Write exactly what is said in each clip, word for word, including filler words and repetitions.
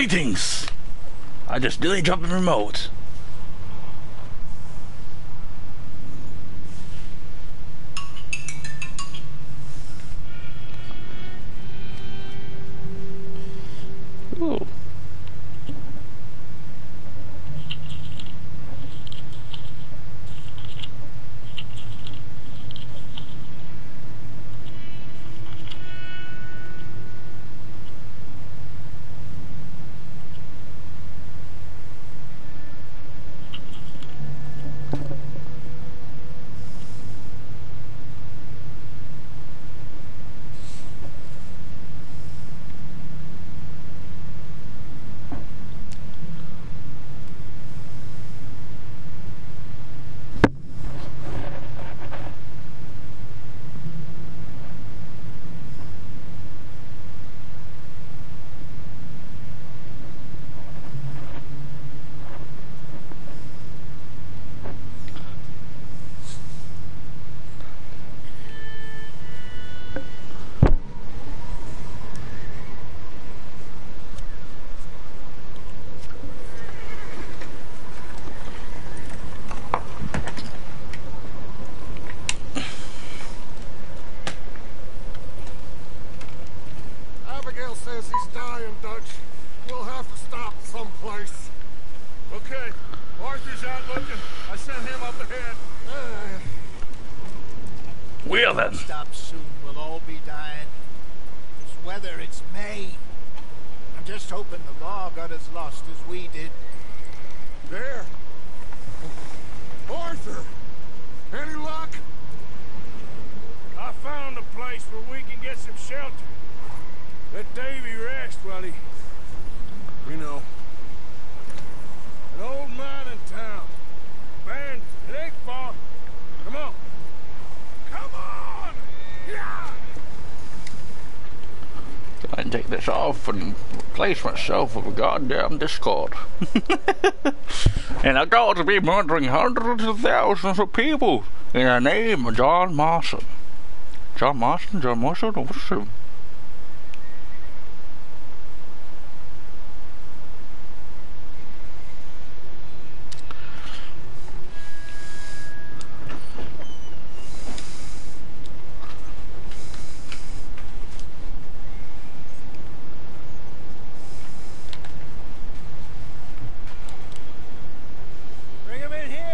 Greetings! I just nearly dropped the remote. Ooh. Says he's dying, Dutch. We'll have to stop someplace. Okay. Arthur's out looking. I sent him up ahead. Uh, Well then. Stop soon. We'll all be dying. This weather, it's May. I'm just hoping the law got as lost as we did. there. Arthur! Any luck? I found a place where we can get some shelter. Let Davy rest while he... You know. An old mine in town. Band, it ain't far. Come on. Come on! Yeah! I can take this off and replace myself with a goddamn Discord. And I got to be murdering hundreds of thousands of people in the name of John Marston. John Marston? John Marston? What's his name? Bring him in here.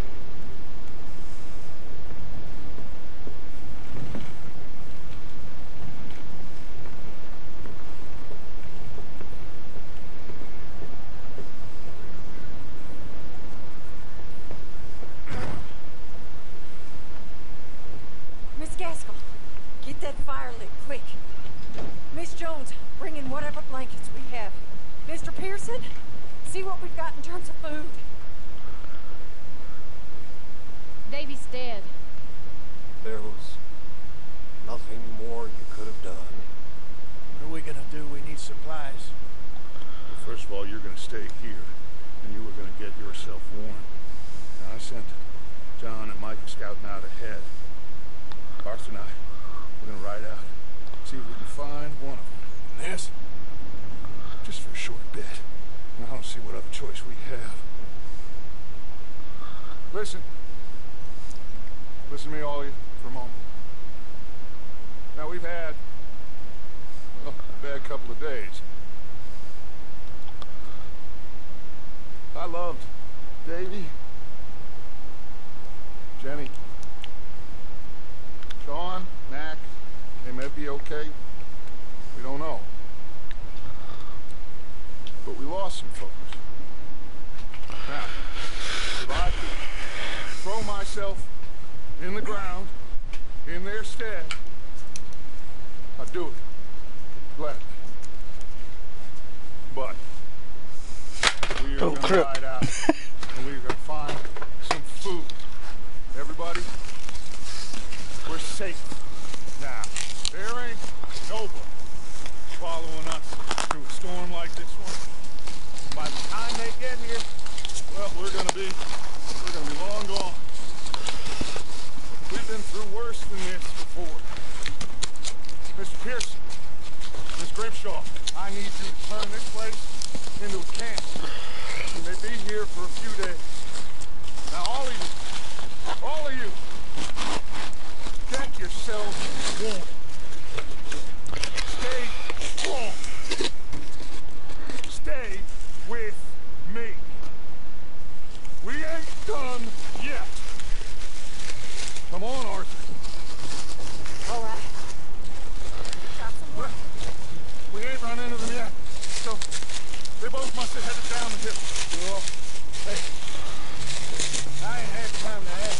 Miss Gaskell, get that fire lit, quick. Miss Jones, bring in whatever blankets we have. Mister Pearson, see what we've got in terms of food. Davy's dead. There was nothing more you could have done. What are we gonna do? We need supplies. Well, first of all, you're gonna stay here, and you were gonna get yourself warm. Now, I sent John and Mike scouting out ahead. Arthur and I, we're gonna ride out, see if we can find one of them. And this, just for a short bit. And I don't see what other choice we have. Listen. Listen to me, all of you, for a moment. Now, we've had, well, a bad couple of days. I loved Davy, Jenny, Sean, Mac. They may be okay. We don't know. But we lost some folks. Now, if I could throw myself in the ground, in their stead, I'd do it. Gladly. But we are Oh, gonna crap. ride out, and we're gonna find some food. Everybody, we're safe now. There ain't nobody following us through a storm like this one. By the time they get here, well, we're gonna be, we're gonna be long gone. We've been through worse than this before. Mister Pearson, Miss Grimshaw, I need you to turn this place into a camp. We may be here for a few days. Now, all of you, all of you, get yourselves warm. Stay strong. Stay with me. We ain't done yet. Come on, Arthur. All right. Got some work. We ain't run into them yet, so they both must have headed down the hill. Well, hey, I ain't had time to ask.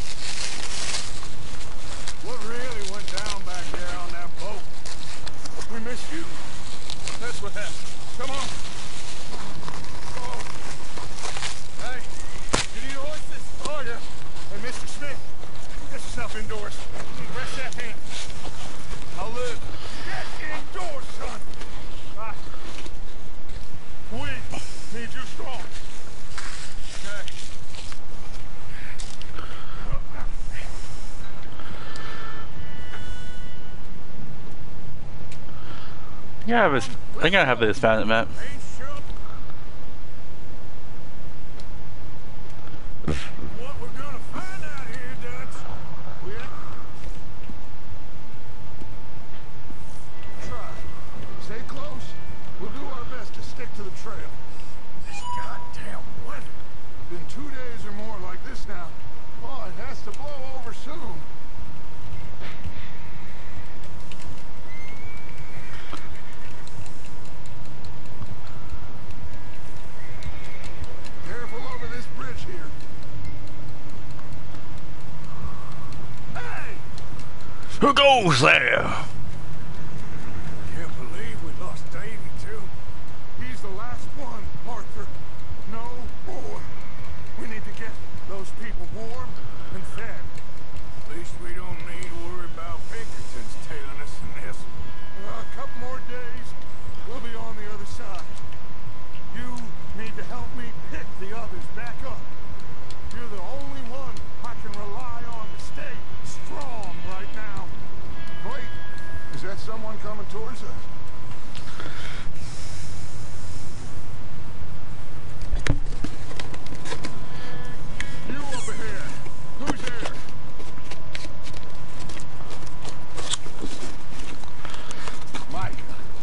What really went down back there on that boat? We missed you. That's what happened. Come on. Oh. Hey, you need horses? Oh, yeah. Hey, Mister Smith, get yourself indoors. Rest that hand. I'll live. Get indoors, son. Ah. We need you strong. Okay. Yeah, I have this. I think I have this found map. Ain't sure what we're gonna find out here, Dutch. We try. Stay close. We'll do our best to stick to the trail. This goddamn weather. Been two days or more like this now. Oh, it has to blow over soon. Careful over this bridge here. Hey! Who goes there? Can't believe we lost Davy, too. He's the last one, Arthur. No more. We need to get those people warm and fed. At least we don't need to worry about Pinkertons tailing us in this. Uh, a couple more days, we'll be on the other side. You need to help me pick the others back up. You're the only one I can rely on to stay strong right now. Wait, is that someone coming towards us? You up ahead. Who's there? Mike.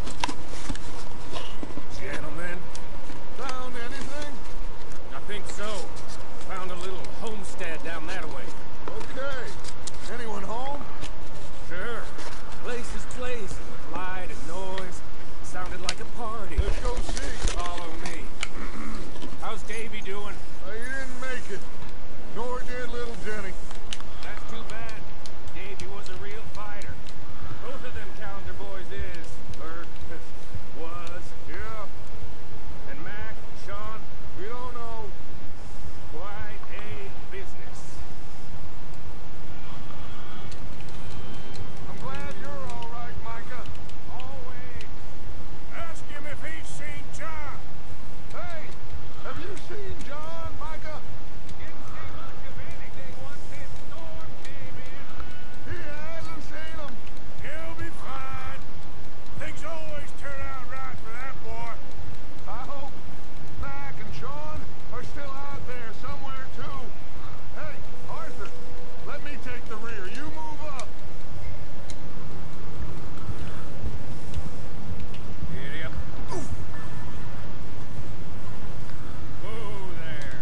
Gentlemen, found anything? I think so. Found a little homestead down that way. Okay. Anyone home? Sure. Place is blazing with light and noise. Sounded like a party. Let's go see. Follow me. How's Davy doing? Uh, you didn't make it. Nor did little Jenny. That's too bad. Davy was a real fighter. Both of them calendar boys is, or was. Yeah, And Mac, Sean, we don't know. quite a business. I'm glad you're all right, Micah. Always. Ask him if he's seen John. Hey, have you seen John, Micah? Didn't see much of anything once this storm came in. He hasn't seen him. He'll be fine. Things always turn out right for that boy. I hope Mac and Sean are still out there somewhere, too. Hey, Arthur, let me take the rear. You move up. Giddy up. Whoa there.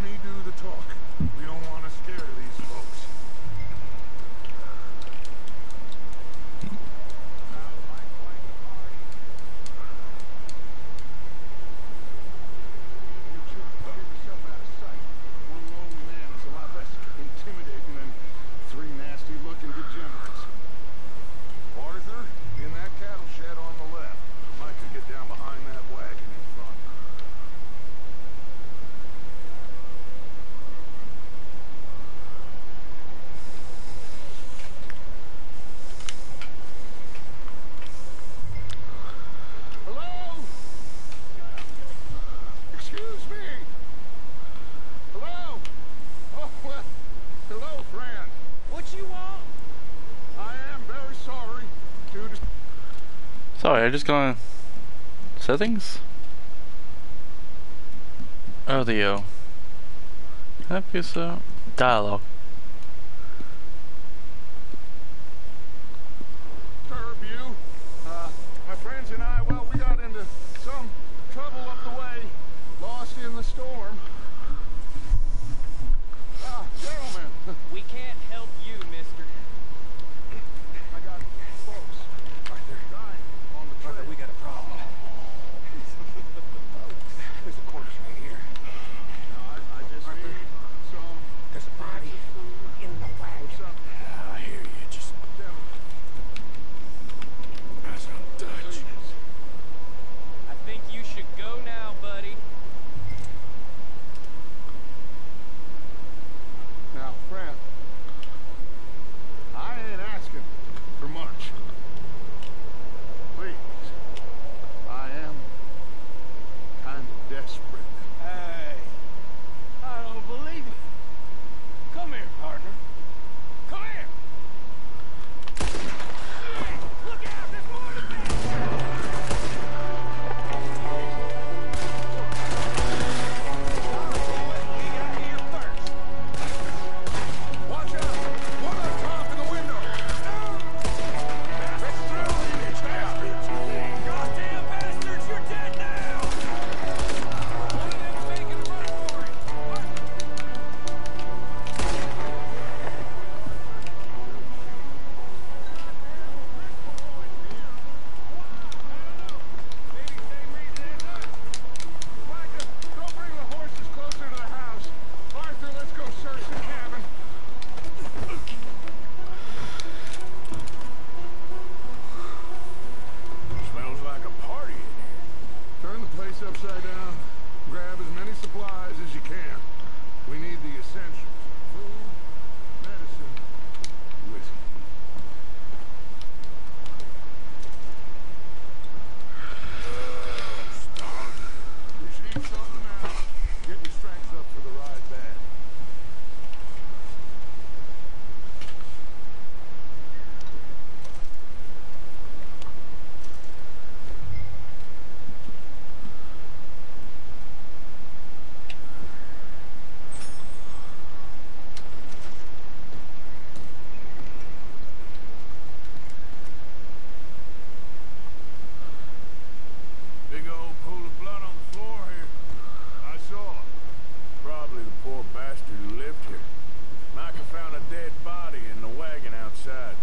me do the talk. We don't want to scare these folks. You two get yourself out of sight. One lonely man is a lot less intimidating than three nasty-looking degenerates. Arthur, in that cattle shed on the left. Mike could get down behind that wagon in front. Hello? Excuse me? Hello? Oh, well, hello, friend. What you want? I am very sorry to dis- Sorry, I just gonna settings. Audio. Episode dialogue. disturb you. Uh, my friends and I, well, we got into some trouble up the way, lost in the storm. Ah, gentlemen, We can't help you, mister. I got folks. Arthur, dying on the trail. Arthur, we got a problem. There's a corpse right here. Now, I, I just Arthur. need some There's a body food in the or wagon. something. I hear you. Just Gentlemen, pass it on Dutch. please. I think you should go now, buddy. Now, friend, I ain't asking for much. Please, I am kind of desperate. Hey, I don't believe it. Come here, partner. Come here. Look out, there's more to this. We got here first. Watch out! One on top in the window! It's through, you bastard! Goddamn bastards, you're dead now. One of them's making a run for it. Maybe same reason as us. Micah, go bring the horses closer to the house. Arthur, let's go search the cabin. Smells like a party in here. Turn the place upside down. Grab as many supplies as you can. We need the essentials. Food, medicine, whiskey. You should eat something now. Get your strength up for the ride back. Big old pool of blood on the floor here. I saw it. Probably the poor bastard who lived here. Micah found a dead body in the wagon outside.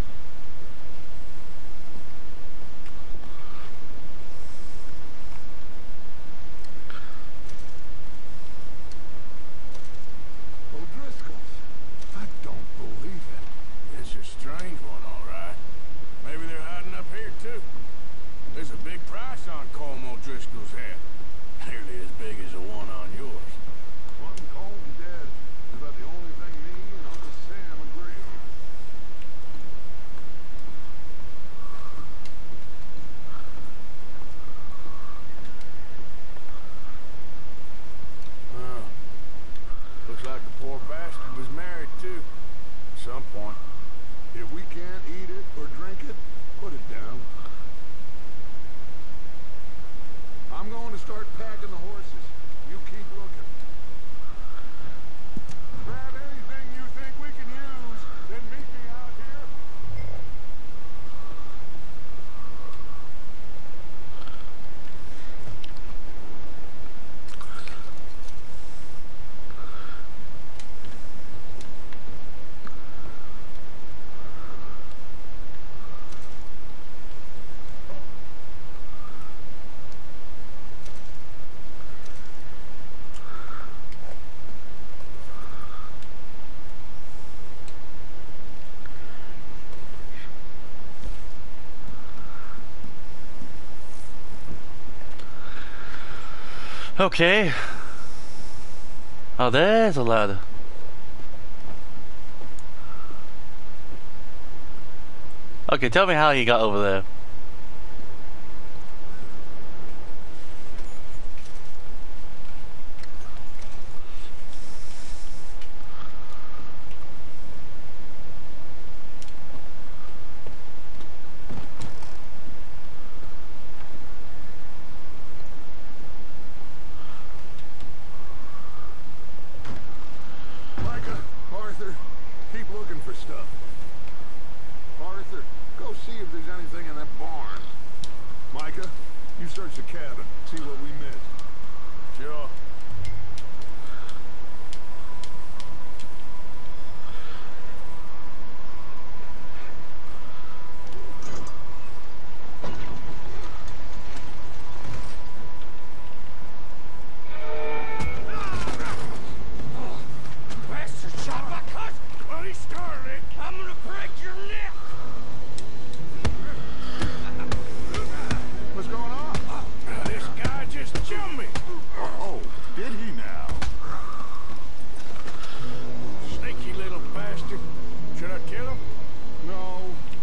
O'Driscoll's. I don't believe it. It's a strange one, all right. Maybe they're hiding up here, too. There's a big price on Colm O'Driscoll's head. Nearly as big as the one on yours. Wanting Colm dead is about the only thing me and Uncle Sam agree on. Oh. Looks like the poor bastard was married, too. At some point. If we can't eat it or drink it, put it down. I'm going to start packing the horses. You keep looking. Grab anything you think we can use, then meet me out here. Okay. Oh, there's a ladder. Okay, tell me how he got over there. Micah, Arthur, keep looking for stuff. Arthur, go see if there's anything in that barn. Micah, you search the cabin, see what we missed. Sure. Bastard shot my cousin! Well, he started. I'm gonna break your neck! What's going on? Uh, this guy just jumped me! Oh, did he now? Sneaky little bastard. Should I kill him? No.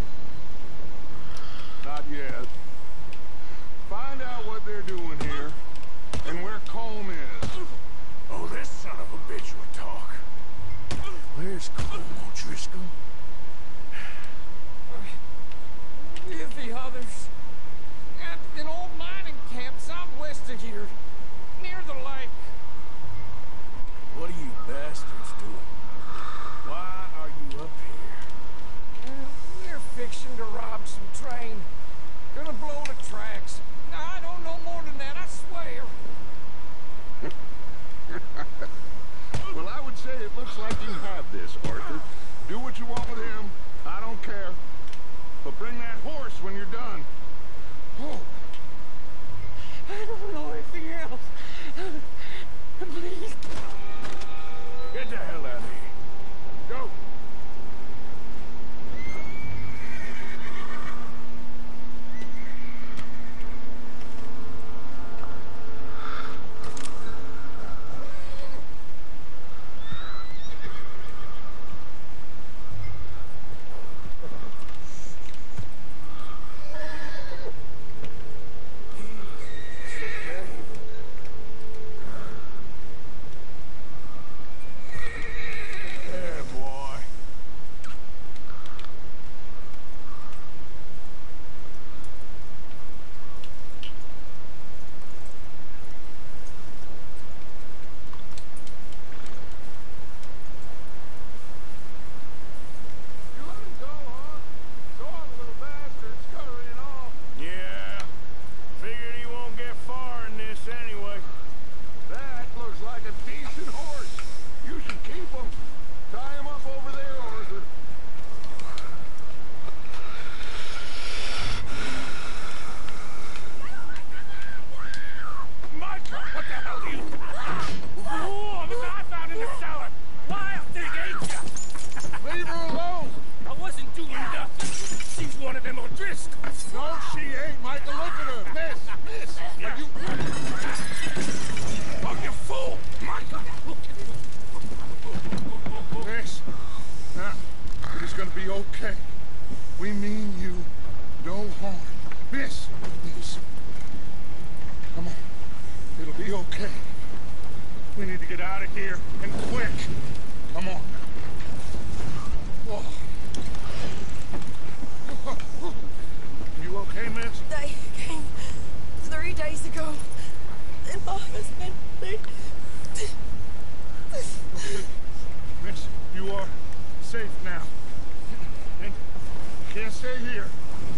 Not yet. Find out what they're doing here, and where Colm is. Oh, this son of a bitch would talk. Where's Colm O'Driscoll? With the others. At an old mining camp southwest of here. Near the lake. What are you bastards doing? Why are you up here? Uh, we're fixing to rob some train. Gonna blow the tracks. I don't know more than that, I swear. Well, I would say it looks like you have this, Arthur. Do what you want with him. I don't care. But bring that horse when you're done. Oh, I don't know anything else. Please. Get the hell out of here. Go. Yeah, boy. you let him go, huh? Saw the little bastard scurrying off. Yeah. Figured he won't get far in this anyway. That looks like a decent horse. You should keep him. Tie him up over there, Arthur. Micah, what the hell are you? Oh, the knife out in the cellar. Wild thing, ain't ya? Leave her alone. I wasn't doing nothing. She's one of them O'Driscolls. No, she ain't, Micah. Look at her. Miss, miss. Are you... Oh, you fool! Micah! Miss. Now, it is gonna be okay. We mean you no harm. Miss, miss. Come on. It'll be okay. We need to get out of here, and quick. Come on. Whoa. You okay, miss? They came three days ago. And my husband, they... Miss, you are safe now. And you can't stay here.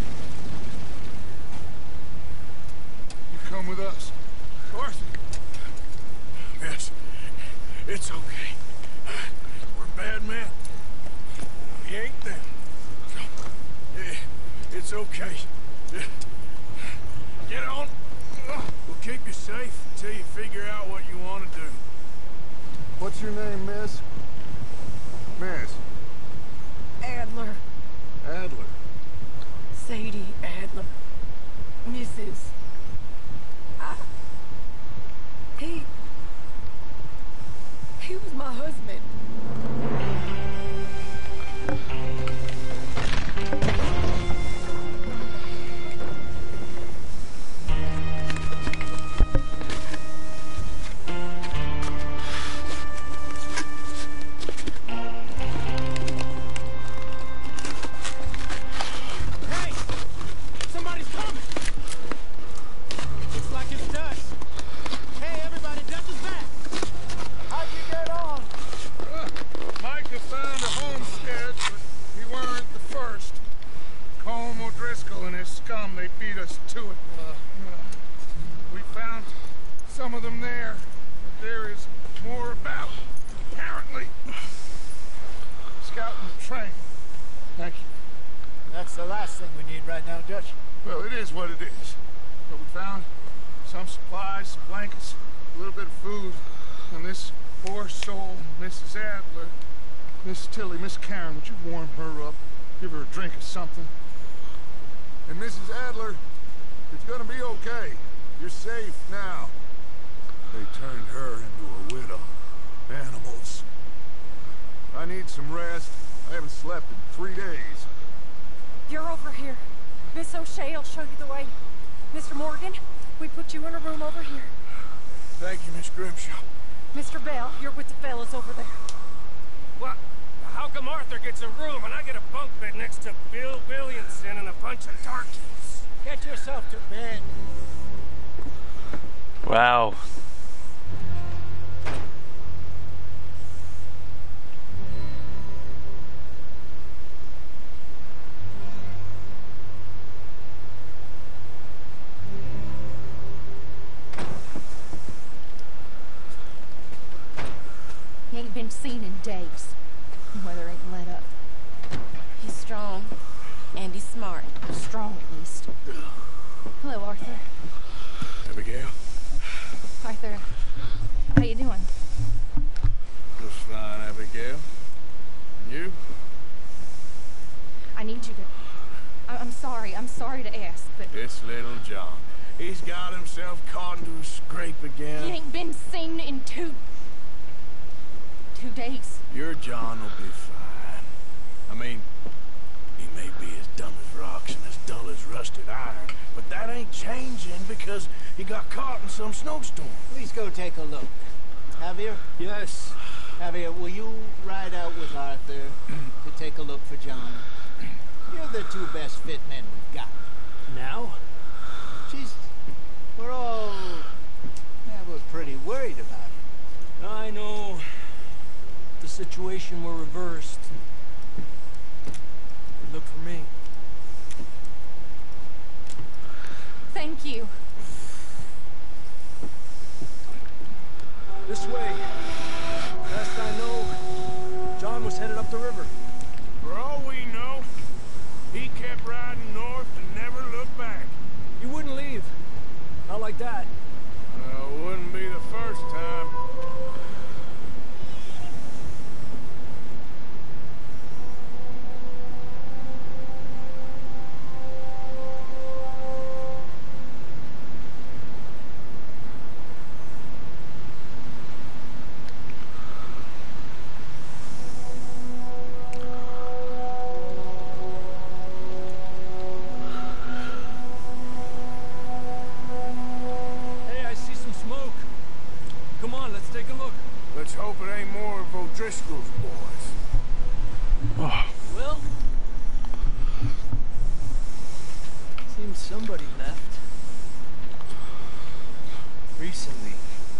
You come with us. Arthur. Yes, it's okay. We're bad men. We ain't them. Yeah, it's okay. Get on. We'll keep you safe until you figure out what you want to do. What's your name, miss? Miss. Adler. Adler. Sadie Adler. Missus I... He train. Thank you. That's the last thing we need right now, Dutch. Well, it is what it is. But we found some supplies, some blankets, a little bit of food, and this poor soul, Missus Adler, Miss Tilly, Miss Karen, would you warm her up? Give her a drink or something? And Missus Adler, it's gonna be okay. You're safe now. They turned her into a widow. Animals. I need some rest. I haven't slept in three days. You're over here. Miss O'Shea will show you the way. Mister Morgan, we put you in a room over here. Thank you, Miss Grimshaw. Mister Bell, you're with the fellas over there. What? How come Arthur gets a room and I get a bunk bed next to Bill Williamson and a bunch of darkies? Get yourself to bed. Wow. He ain't been seen in days. Weather ain't let up. He's strong, and he's smart. Strong, at least. Hello, Arthur. Abigail? Arthur, how you doing? Just fine, Abigail. And you? I need you to... I I'm sorry. I'm sorry to ask, but... This little John. He's got himself caught into a scrape again. He ain't been seen in two... two days. Your John will be fine. I mean, he may be as dumb as rocks and as dull as rusted iron, but that ain't changing because he got caught in some snowstorm. Please go take a look. Javier? Yes. Javier, will you ride out with Arthur to take a look for John? You're the two best fit men we've got. Now? Jeez, we're all... yeah, we're pretty worried about it. I know. The situation were reversed. Look for me. Thank you. This way. Last I know, John was headed up the river. For all we know, he kept riding north and never looked back. He wouldn't leave. Not like that. Uh, wouldn't be the first time. Hey, I see some smoke. Come on, let's take a look. Let's hope it ain't more of O'Driscoll's boys. Well, seems somebody left. Recently.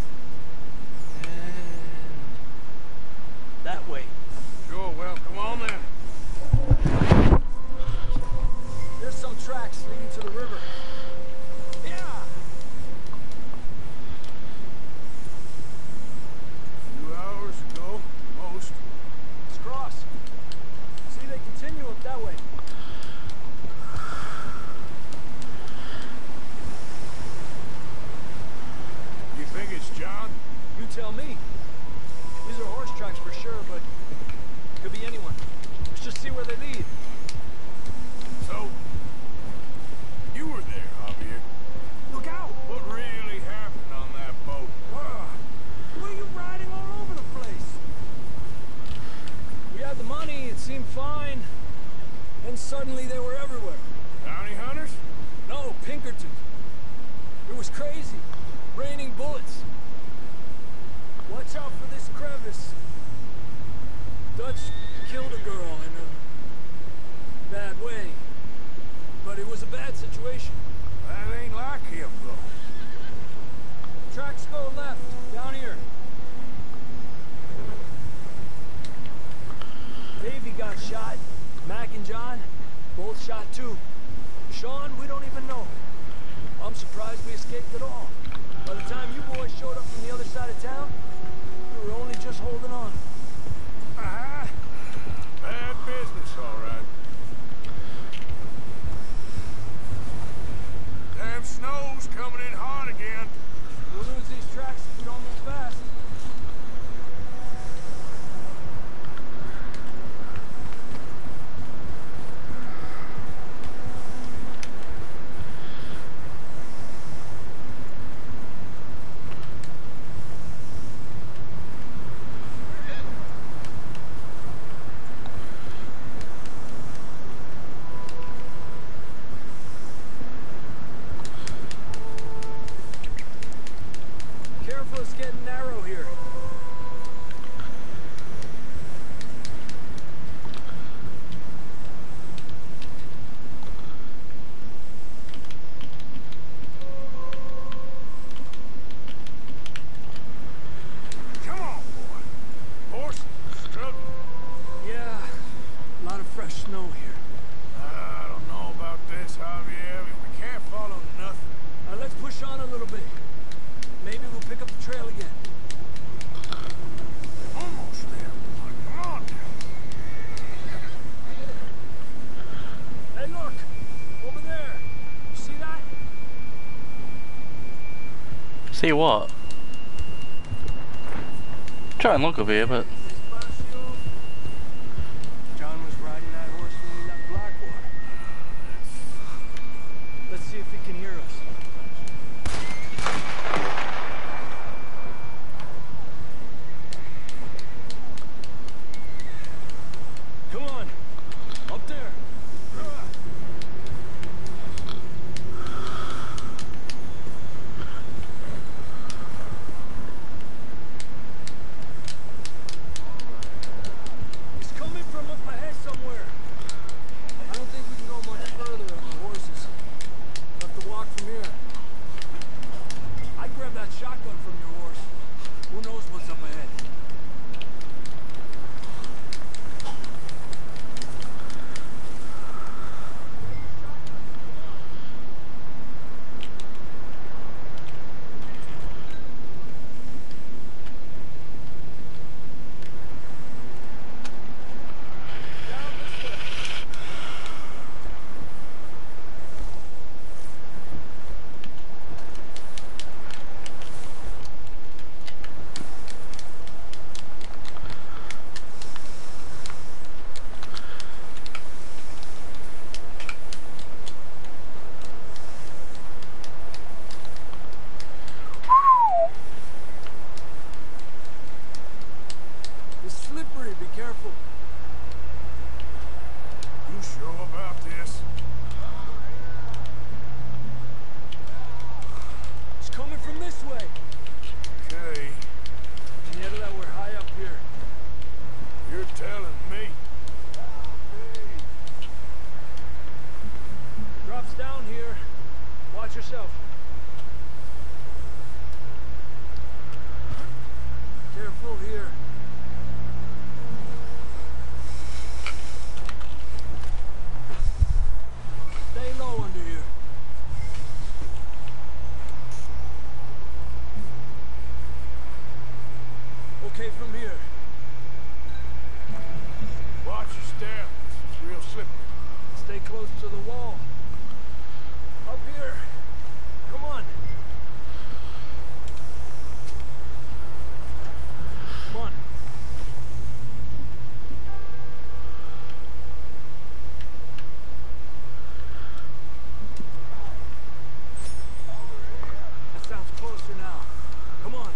And that way. Sure, well, come on then. There's some tracks leading to the river. Yeah! A few hours ago, most. Let's cross. See, they continue up that way. You think it's John? You tell me. These are horse tracks for sure, but could be anyone. Let's just see where they lead. So, you were there, Javier. Look out! What really happened on that boat? Ah, were you riding all over the place? We had the money, it seemed fine. And suddenly they were everywhere. Bounty hunters? No, Pinkerton. It was crazy. Raining bullets. Watch out for this crevice. Dutch killed a girl in a bad way. But it was a bad situation. That ain't like him, though. Tracks go left, down here. Davey got shot. Mac and John, both shot too. Sean, we don't even know. I'm surprised we escaped at all. By the time you boys showed up from the other side of town, we were only just holding on. Uh-huh. Bad business. snow here. I don't know about this, Javier. We can't follow nothing. Uh, let's push on a little bit. Maybe we'll pick up the trail again. Almost there. Come on. Hey, look! Over there! You see that? See what? Try and look over here, but John was riding that horse when we left Blackwater. Let's see if he can hear us. Come on, up there. He's coming from up ahead somewhere. I don't think we can go much further on the horses. We'll have to walk from here. I'd grab that shotgun from your horse. Who knows what's up ahead? Down this way. It's slippery, be careful. You sure about this? It's coming from this way. Okay. And yet that we're high up here. You're telling me. Drops down here. Watch yourself. Careful here. Stay low under here. Okay from here. Watch your step. It's real slippery. Stay close to the wall. Up here. Come on. Come on. That sounds closer now. Come on.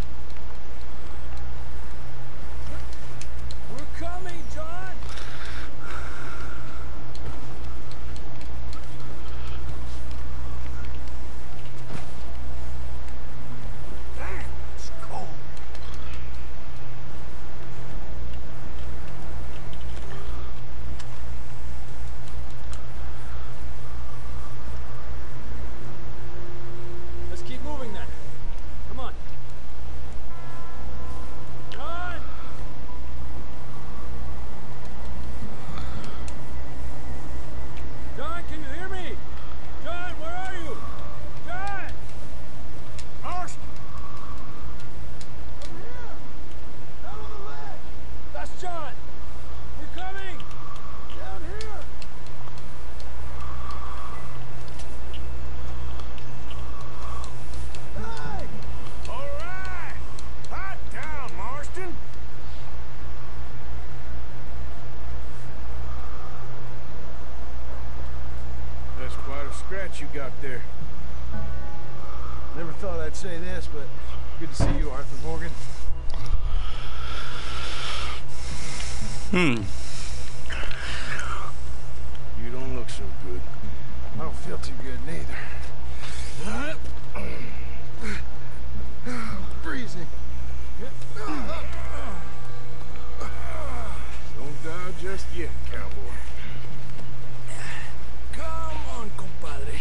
We're coming, John! Damn, it's cold. Let's keep moving then. Come on. John! John, can you hear me? John, where are you? John! Marston! Over here! Down on the ledge! That's John! We're coming! Down here! Hey! All right! Hot down, Marston! That's quite a scratch you got there. Never thought I'd say this, but good to see you, Arthur Morgan. hmm. You don't look so good. I don't feel too good neither. Freezing. Don't die just yet, cowboy. Come on, compadre.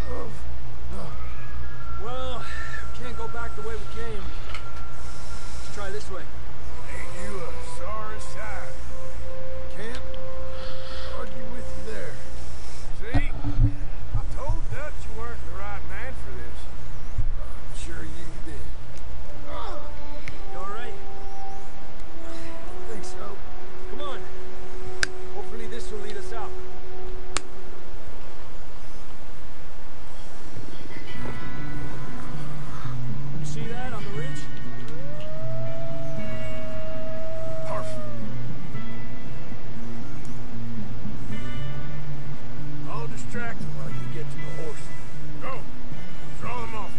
Well, we can't go back the way we came. Let's try this way. Ain't you a sorry sight? Can't argue with you there. See? I told Dutch you weren't the right man for this. I'm sure you did. You alright? I think so. Come on. Hopefully this will lead us out. You see that on the ridge? Perfect. I'll distract them while you get to the horse. Go. Draw them off.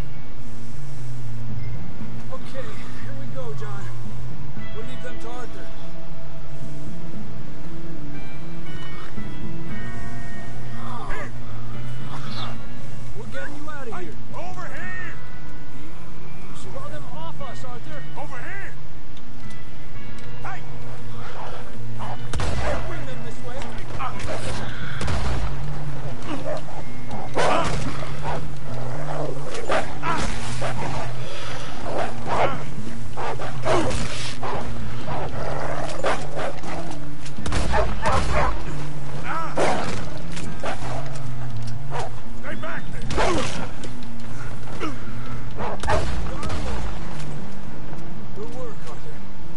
Okay, here we go, John. We'll leave them to Arthur. We're getting you out of here. Over here! Draw them off us, Arthur. Over here! Hey! Bring them this way. Stay back there! Good work, Arthur.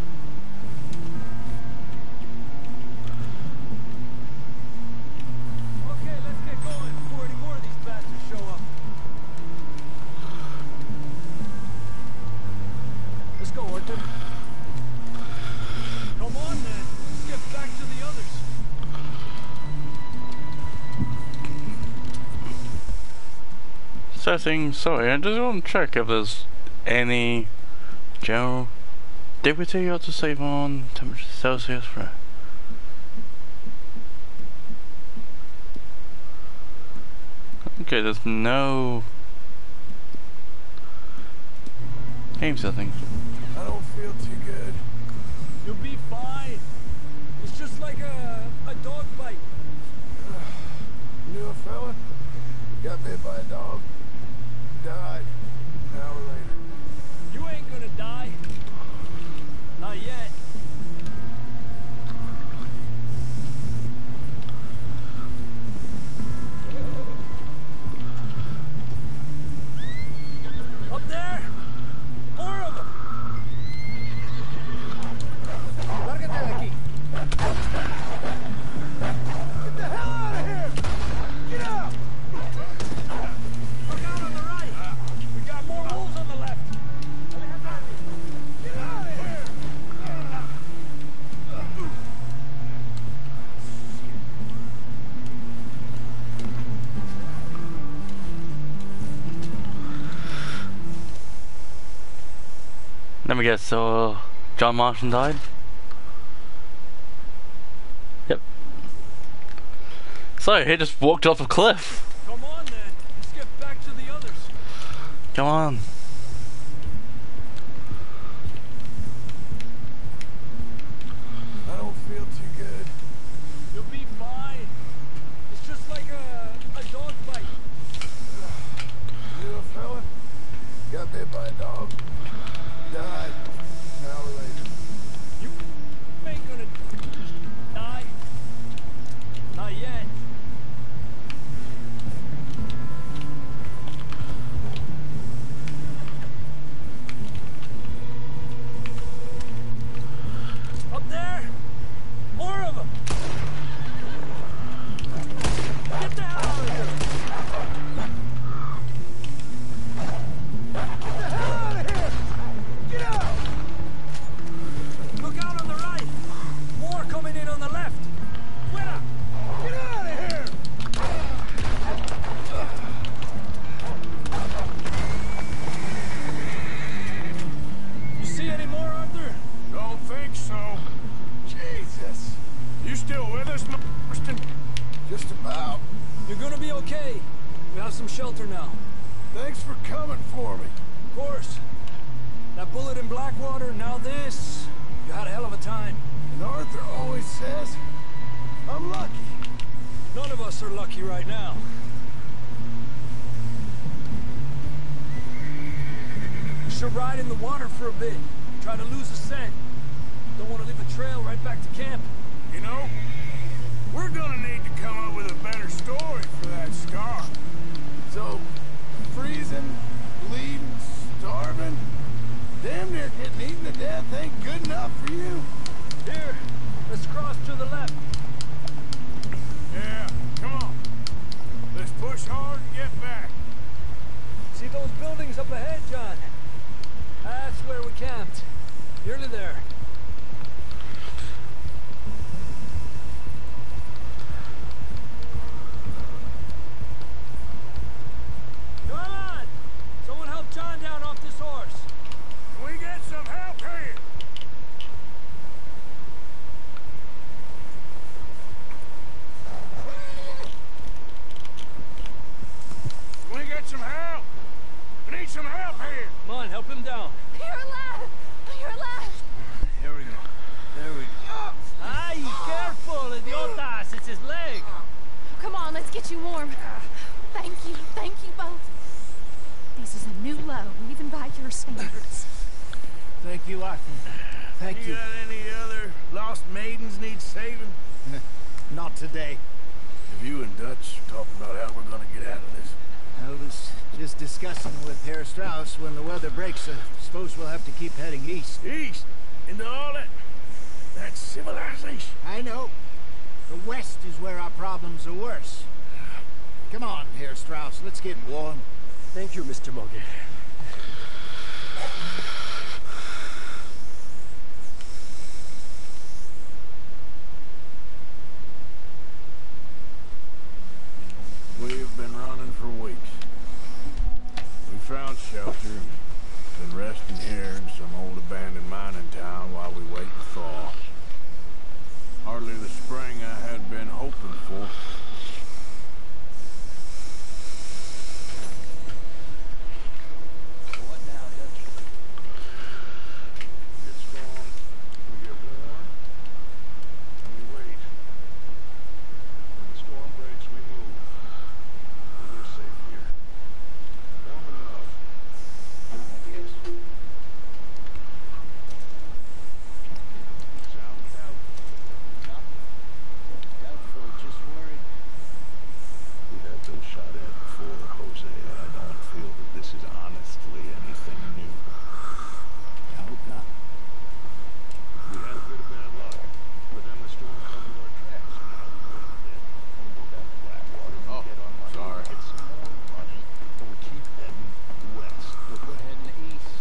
Okay, let's get going before any more of these bastards show up. Let's go, Arthur. Come on, then. Let's get back to the others. Setting, sorry, I just want to check if there's any general activity you have to save on, temperature Celsius for. Okay, there's no game settings. I don't feel too good. You'll be fine. It's just like a, a dog bite. Knew a fella? Got bit by a dog. Died. An hour later. You ain't gonna die. Not yet. Up there! More of them! Lárgate de aquí. Get the hell out of here! Get out! Look out on the right! We got more wolves on the left! Get out of here! Let me guess, so uh, John Marston died? Yep. So he just walked off a cliff. Come on then, let's get back to the others. Come on. I don't feel too good. You'll be fine. It's just like a, a dog bite. Knew a fella? Got bit by a dog. Died. An hour later. You ain't gonna die. Not yet. Up there! More of them! Get the hell out of here! Get the hell out of here! Get out! Look out on the right! More coming in on the left! Fuera! Get out of here! You see any more, Arthur? Don't think so. Jesus. You still with us, Marston? Just about. You're gonna be okay. We have some shelter now. Thanks for coming for me. Of course. That bullet in Blackwater, now this. You had a hell of a time. And Arthur always says, I'm lucky. None of us are lucky right now. We should ride in the water for a bit. Try to lose a scent. Don't want to leave a trail right back to camp. You know, we're gonna need to come up with a better story for that scar. So, freezing, bleeding, starving, damn near getting eaten to death ain't good enough for you. Here, let's cross to the left. Yeah, come on. Let's push hard and get back. See those buildings up ahead, John? That's where we camped. Nearly there. Come on! Someone help John down off this horse. Can we get some help here? Can we get some help? We need some help here. Come on, help him down. You're alive! You're alive! Here we go. There we go. Ay, careful, idiotas! It's his leg. Come on, let's get you warm. Thank you, thank you both. This is a new low, even by your standards. Thank you, Arthur. Thank You you. got any other lost maidens need saving? Not today. Have you and Dutch talked about how we're gonna get out of this? I was just discussing with Herr Strauss when the weather breaks. I suppose we'll have to keep heading east. East? Into all that... that civilization? I know. The west is where our problems are worse. Come on, Herr Strauss. Let's get warm. Thank you, Mister Mogi. We've been running for weeks. We found shelter and been resting here in some old abandoned mining town while we wait to thaw. Hardly the spring I had been hoping for. What now, Dutch? Get strong, we get warm, and we wait. When the storm breaks, we move. We're safe here. Warm enough, I guess. Sound out. Doubtful, just worried. We have been shot at before, Jose, and I don't feel that this is honestly anything new. I hope not. We had a bit of bad luck, but then the storm covered our tracks, and now we're going to get. We go down to Blackwater and Oh, get our money. sorry. Get some more money, or we keep heading west. But we're heading east.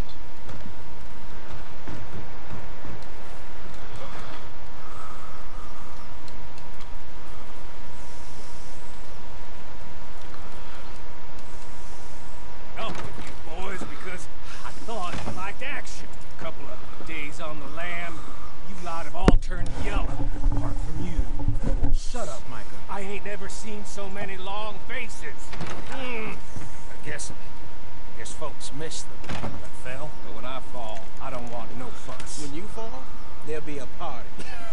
Up with you boys because I thought you liked action. A couple of days on the lam, you lot have all turned yellow, apart from you. Shut up, Michael. I ain't never seen so many long faces. Hmm. I guess, I guess folks miss them. I fell, but when I fall, I don't want no fuss. When you fall, there'll be a party.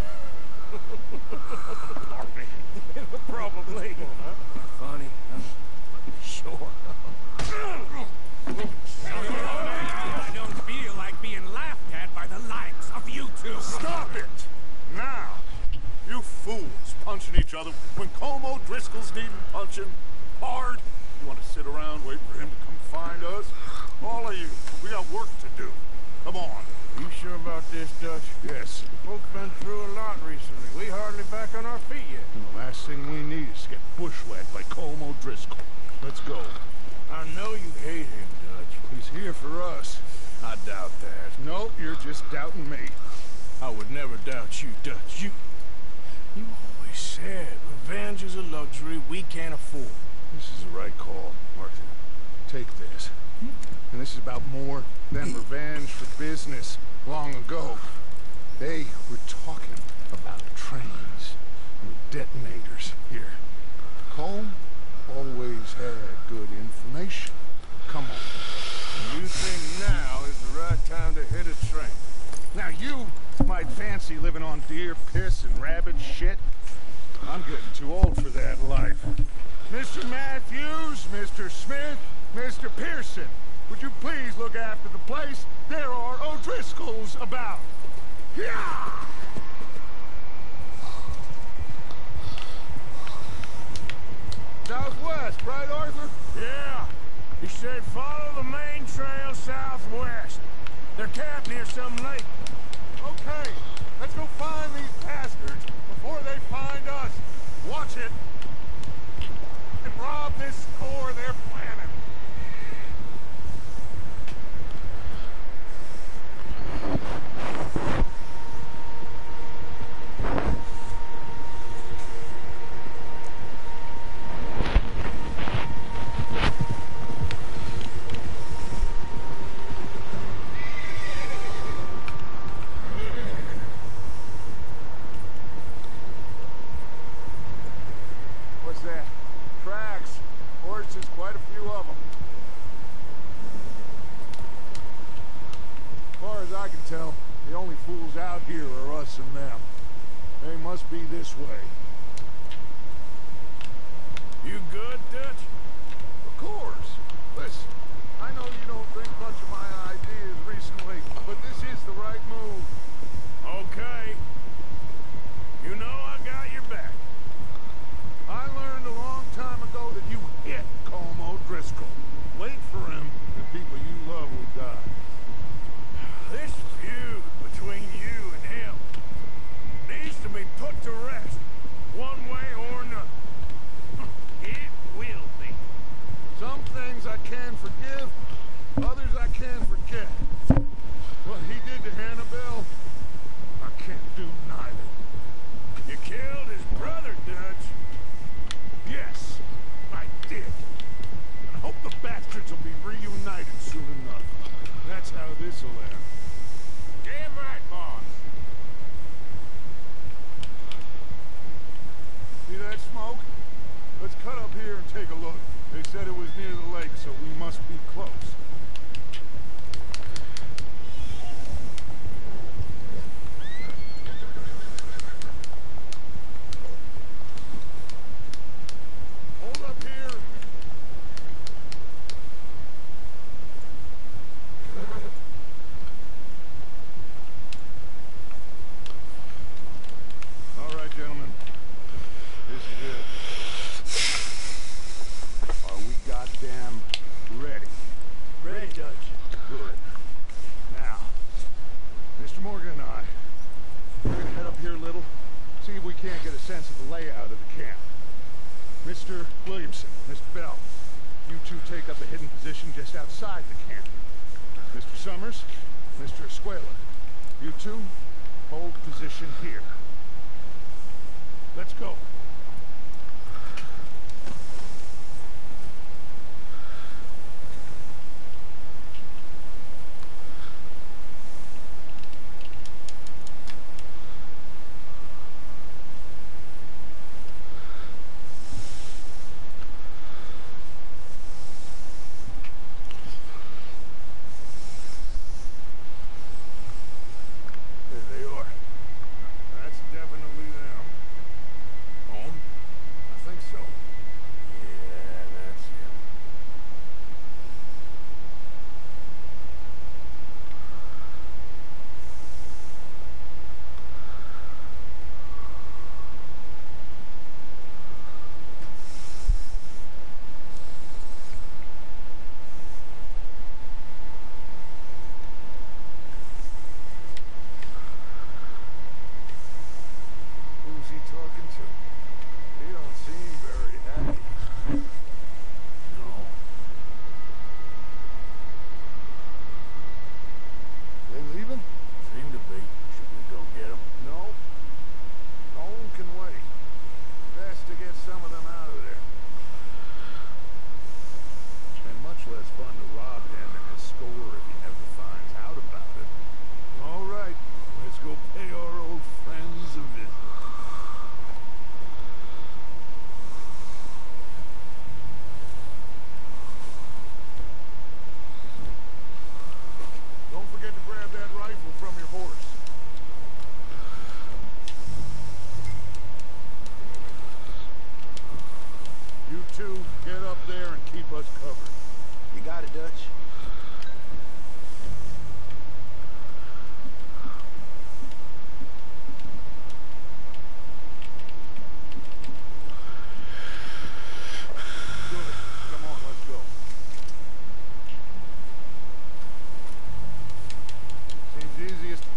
Probably. Funny, huh? Sure. I don't feel like being laughed at by the likes of you two. Stop it! Now! You fools punching each other when Como Driscoll's needing punching hard. You want to sit around waiting for him to come find us? All of you, we got work to do. Come on. You sure about this, Dutch? Yes. Folks been through a lot recently. We hardly back on our feet yet. The last thing we need is to get bushwhacked by Como Driscoll. Let's go. I know you hate him, Dutch. He's here for us. I doubt that. No, you're just doubting me. I would never doubt you, Dutch. You... You always said revenge is a luxury we can't afford. This is the right call, Arthur. Take this. And this is about more than revenge for business. Long ago, they were talking about trains and detonators here. Colm always had good information. Come on. You think now is the right time to hit a train? Now you might fancy living on deer piss and rabbit shit. I'm getting too old for that life. Mister Matthews, Mister Smith, Mister Pearson, would you please look after the place? There are O'Driscoll's about. Yeah! Southwest, right, Arthur? Yeah. He said follow the main trail southwest. They're camped near some lake. Okay, let's go find these bastards before they find us. Watch it. And rob this store they're planning. What's that? Tracks. Horses, quite a few of them. As far as I can tell, the only fools out here are us and them. They must be this way. You good, Dutch? Of course. Listen, I know you don't think much of my ideas recently, but this is the right move. Okay. You know I got your back. I learned a long time ago that you hit Colm O'Driscoll. Wait for him, and people you love will die. This feud between you and him needs to be put to rest, one way or another. It will be. Some things I can forgive, others I can forget. What he did to Hannibal, I can't do neither. You killed his brother, Dutch. Yes, I did. And I hope the bastards will be reunited soon enough. That's how this'll end. Damn right, boss. See that smoke? Let's cut up here and take a look. They said it was near the lake, so we must be close. Hold up here. All right, gentlemen. This is it. Are we goddamn ready? Ready, Dutch. Good. Now, Mister Morgan and I, we're gonna head up here a little, see if we can't get a sense of the layout of the camp. Mister Williamson, Mister Bell, you two take up a hidden position just outside the camp. Mister Summers, Mister Escuela, you two hold position here. Let's go. There they are. That's definitely them.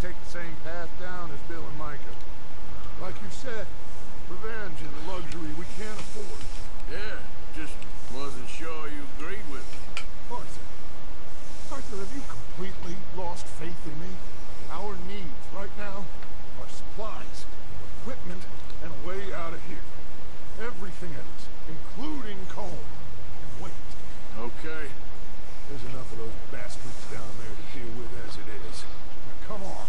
take the same path down as Bill and Micah. Like you said, revenge is a luxury we can't afford. Yeah, just wasn't sure you agreed with me. Arthur. Arthur, have you completely lost faith in me? Our needs right now are supplies, equipment, and a way out of here. Everything else, including Colm, can wait. Okay. There's enough of those bastards down there to deal with as it is. Now, come on.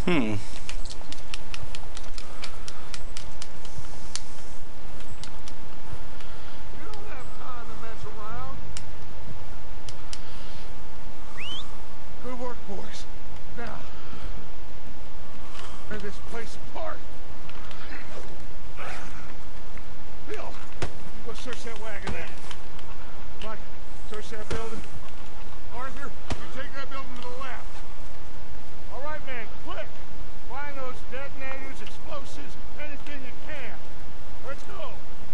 Hmm. You don't have time to mess around. Good work, boys. Now, tear this place apart. Bill, you go search that wagon there. Mike, search that building. Arthur, you take that building to the left. All right, man, quick. Find those detonators, explosives, anything you can. Let's go.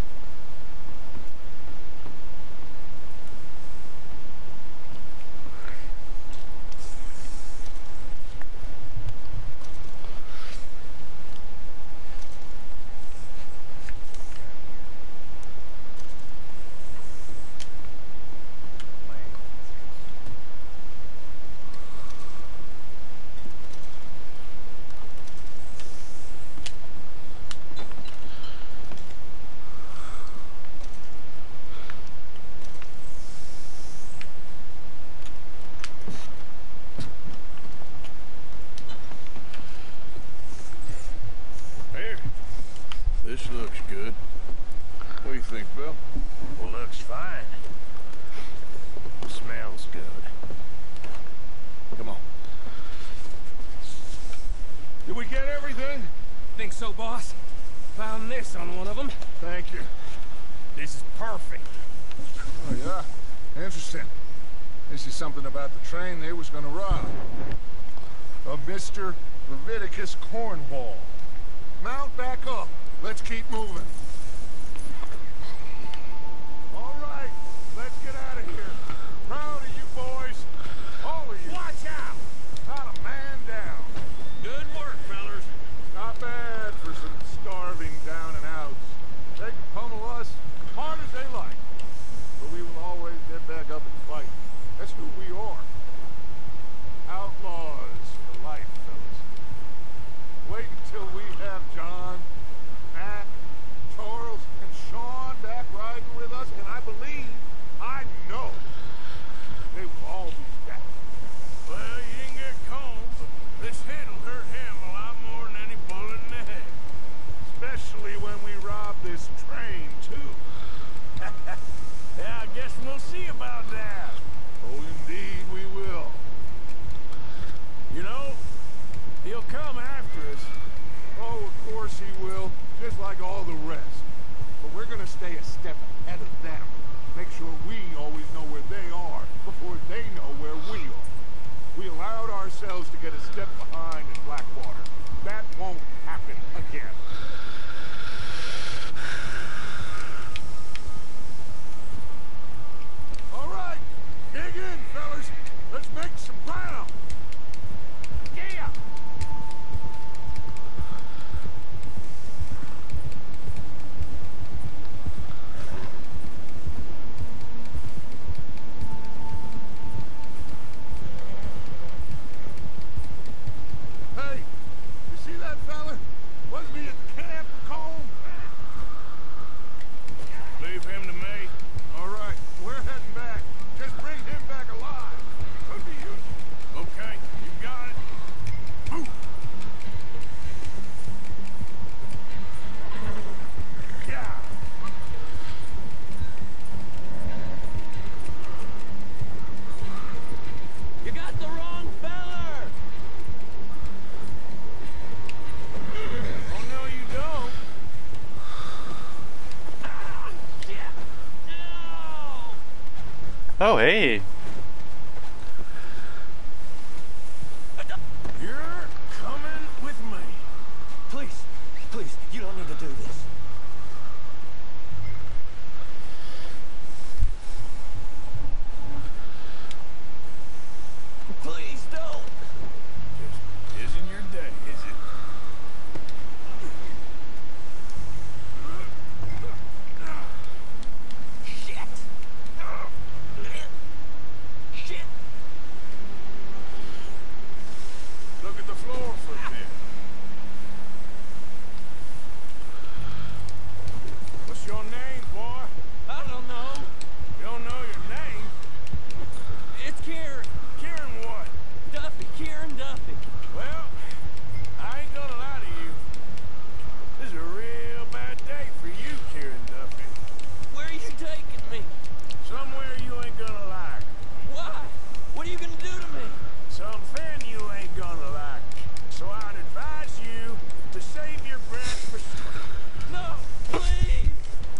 This looks good. What do you think, Bill? Well, looks fine. Smells good. Come on. Did we get everything? Think so, boss? Found this on one of them. Thank you. This is perfect. Oh, yeah? Interesting. This is something about the train they was gonna rob. Of Mister Leviticus Cornwall. Mount back up. Let's keep moving. All right, let's get out of here. Proud of you boys. All of you. Watch out! Not a man down. Good work, fellers. Not bad for some starving down and outs. They can pummel us hard as they like. But we will always get back up and fight. That's who we are. Outlaws for life, fellas. Wait until we have John, Matt, Charles, and Sean back riding with us, and I believe, I know, they will all be back. Well, you didn't get combed, but this hit will hurt him a lot more than any bullet in the head. Especially when we rob this train, too. Yeah, I guess we'll see about that. Oh, indeed we will. You know, he'll come after us. Oh, of course he will, just like all the rest. But we're gonna stay a step ahead of them. Make sure we always know where they are before they know where we are. We allowed ourselves to get a step behind in Blackwater. That won't happen again. All right, dig in, fellas. Let's make some ground. Yeah! Hey, you see that fella? Wasn't he at the camp or Combe? Leave him to me. All right, we're heading back. Just bring him back alive. Could be useful. Okay, you got it. Move. Yeah. You got the wrong feller! Oh, no, you don't. Oh, hey. You're coming with me. Please, please, you don't need to do this. Please don't! Just isn't your day, is it? Shit! gonna do to me? Something you ain't gonna like. So I'd advise you to save your breath for screaming. No, please!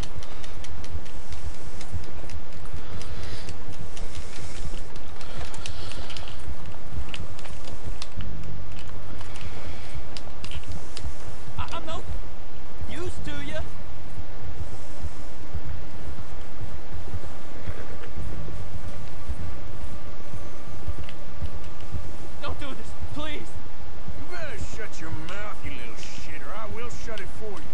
I I'm no use to you. Don't do this, please. You better shut your mouth, you little shit, or I will shut it for you.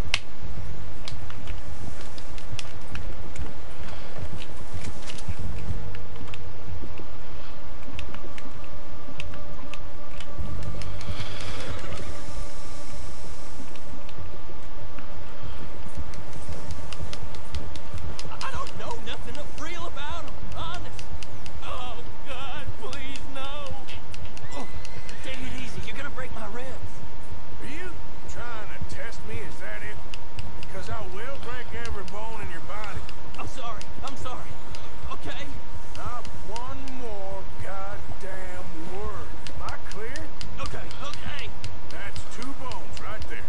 I don't know nothing real about him, honest. Oh, God, please, no. Oh, take it easy. You're gonna break my ribs. Are you trying to test me? Is that it? Because I will break every bone in your body. I'm sorry. I'm sorry. Okay? Not one more goddamn word. Am I clear? Okay, okay. That's two bones right there.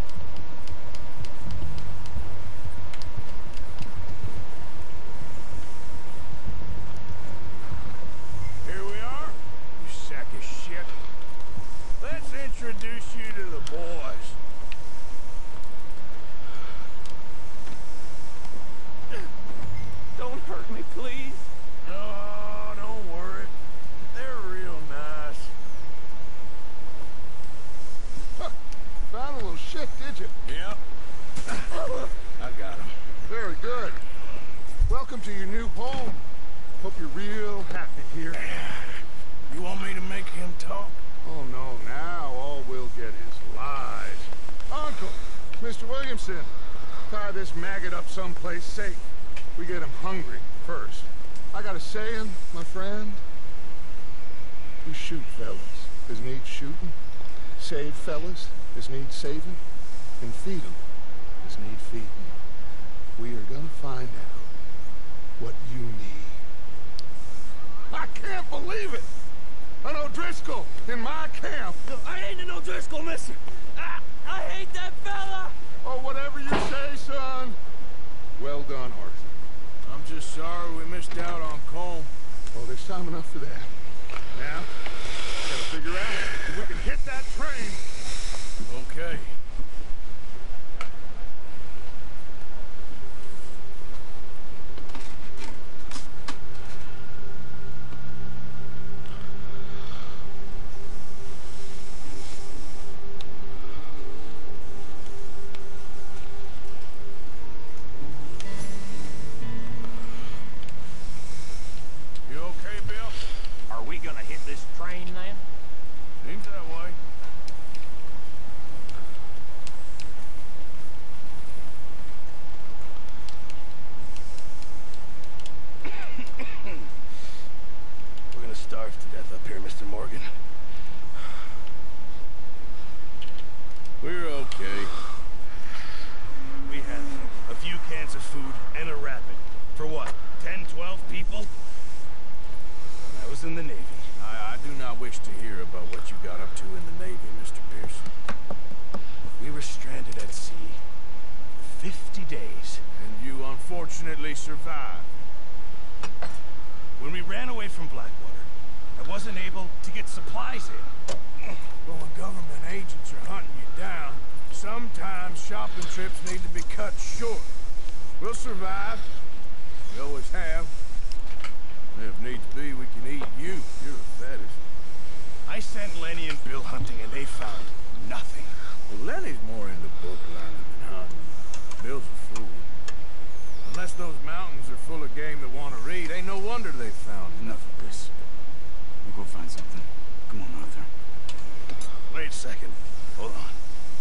Here we are, you sack of shit. Let's introduce you to the boys. Don't hurt me, please. Oh, don't worry. They're real nice. Huh. Found a little shit, did you? Yep. I got him. Very good. Welcome to your new home. Hope you're real happy here. You want me to make him talk? Oh, no, now all we'll get is lies. Uncle, Mister Williamson, tie this maggot up someplace safe. We get him hungry first. I got a saying, my friend. We shoot fellas as need shooting, save fellas as need saving, and feed 'em as need feeding. We are gonna find out what you need. I can't believe it! An O'Driscoll in my camp! No, I ain't an O'Driscoll, mister. I, I hate that fella. Oh, whatever you say, son. Well done, Arthur. I'm just sorry we missed out on Colm. Oh, there's time enough for that. Now, gotta figure out if we can hit that train. Okay. You okay, Bill? Are we gonna hit this train then? Seems that way. We're gonna starve to death up here, Mister Morgan. We're okay. We have a few cans of food and a rapid. For what, ten, twelve people? I was in the Navy. I, I do not wish to hear about what you got up to in the Navy, Mister Pearson. We were stranded at sea for fifty days. And you unfortunately survived. When we ran away from Blackwater, I wasn't able to get supplies in. But when government agents are hunting you down, sometimes shopping trips need to be cut short. We'll survive. We always have. And if needs be, we can eat you. You're the fattest. I sent Lenny and Bill hunting, and they found nothing. Well, Lenny's more into book learning than hunting. Bill's a fool. Unless those mountains are full of game that want to read, ain't no wonder they found Enough of this. We'll go find something. Come on, Arthur. Wait a second. Hold on.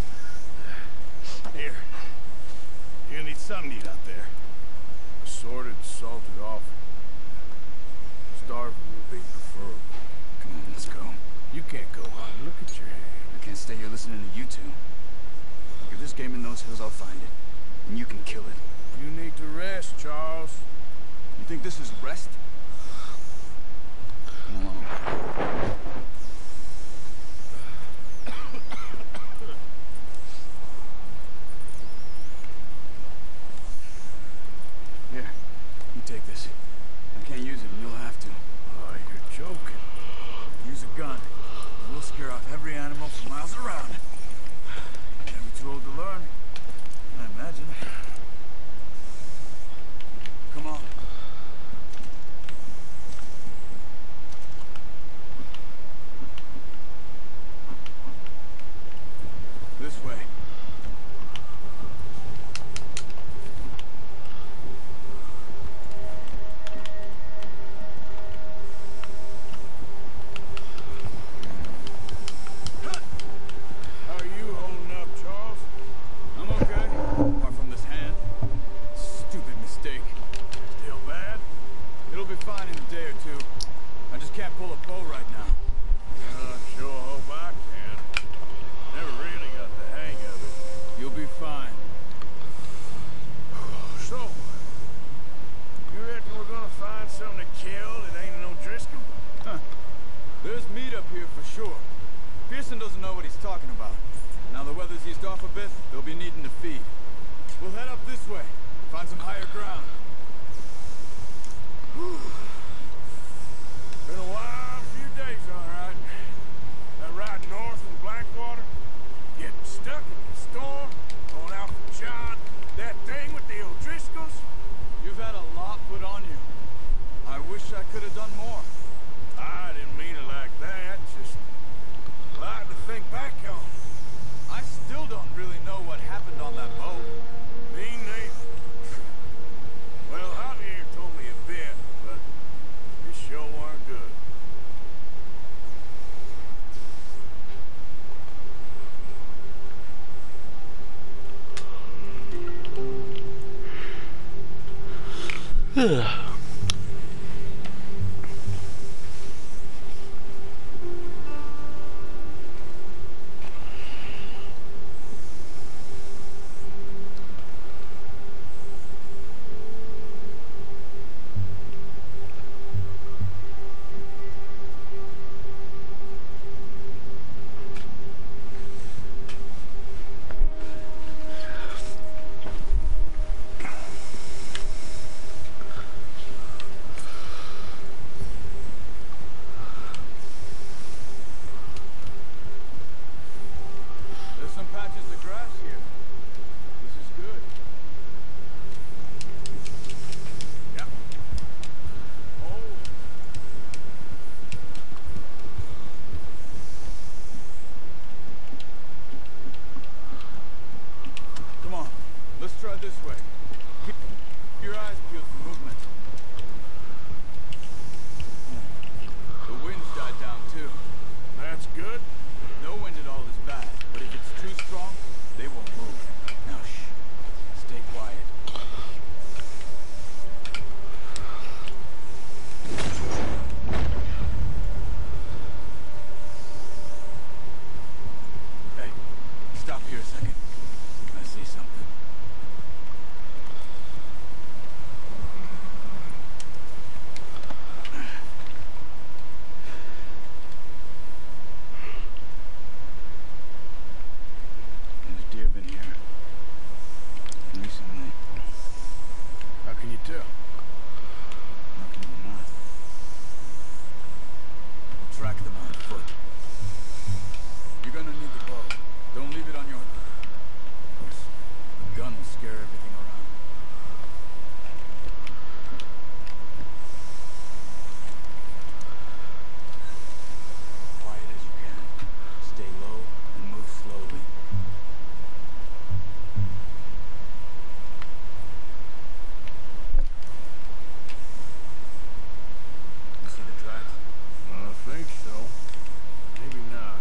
Here. You're gonna need something to eat out there. Assorted, salted off. Starving will be preferable. Come on, let's go. You can't go on. Look at your hand. I can't stay here listening to you two. Look, if there's game in those hills, I'll find it. And you can kill it. You need to rest, Charles. You think this is rest? Come along. gun, and we'll scare off every animal for miles around. You're never too old to learn, I imagine. Come on. This way. How are you holding up, Charles? I'm okay, apart from this hand. Stupid mistake. Still bad? It'll be fine in a day or two. I just can't pull a bow right now. I sure hope I can. Never really got the hang of it. You'll be fine. So, you reckon we're gonna find something to kill that ain't no Driscoll? Huh. There's meat up here for sure. Pearson doesn't know what he's talking about. Now the weather's eased off a bit, they'll be needing to feed. We'll head up this way, find some higher ground. Been a wild few days, all right. That ride north from Blackwater, getting stuck in the storm, going out from John, that thing with the O'Driscolls. You've had a lot put on you. I wish I could have done more. I didn't mean it like that, just a lot to think back on. I still don't really know what happened on that boat. Me neither. Well, Javier told me a bit, but it sure weren't good. There's some patches of grass here. This is good. Yep. Oh. Come on, let's try this way. Keep your eyes peeled for movement. The wind's died down too. That's good. No wind at all is bad, but if it's too strong, they won't move. Now shh. Stay quiet. Hey, stop here a second. I see something. There's deer been here recently. How can you tell? How can you not? We'll track them on foot. You're gonna need the bow. Don't leave it on your... Of course, the gun will scare everything around. Quiet as you can. Stay low and move slowly. You see the tracks? I think so. Maybe not.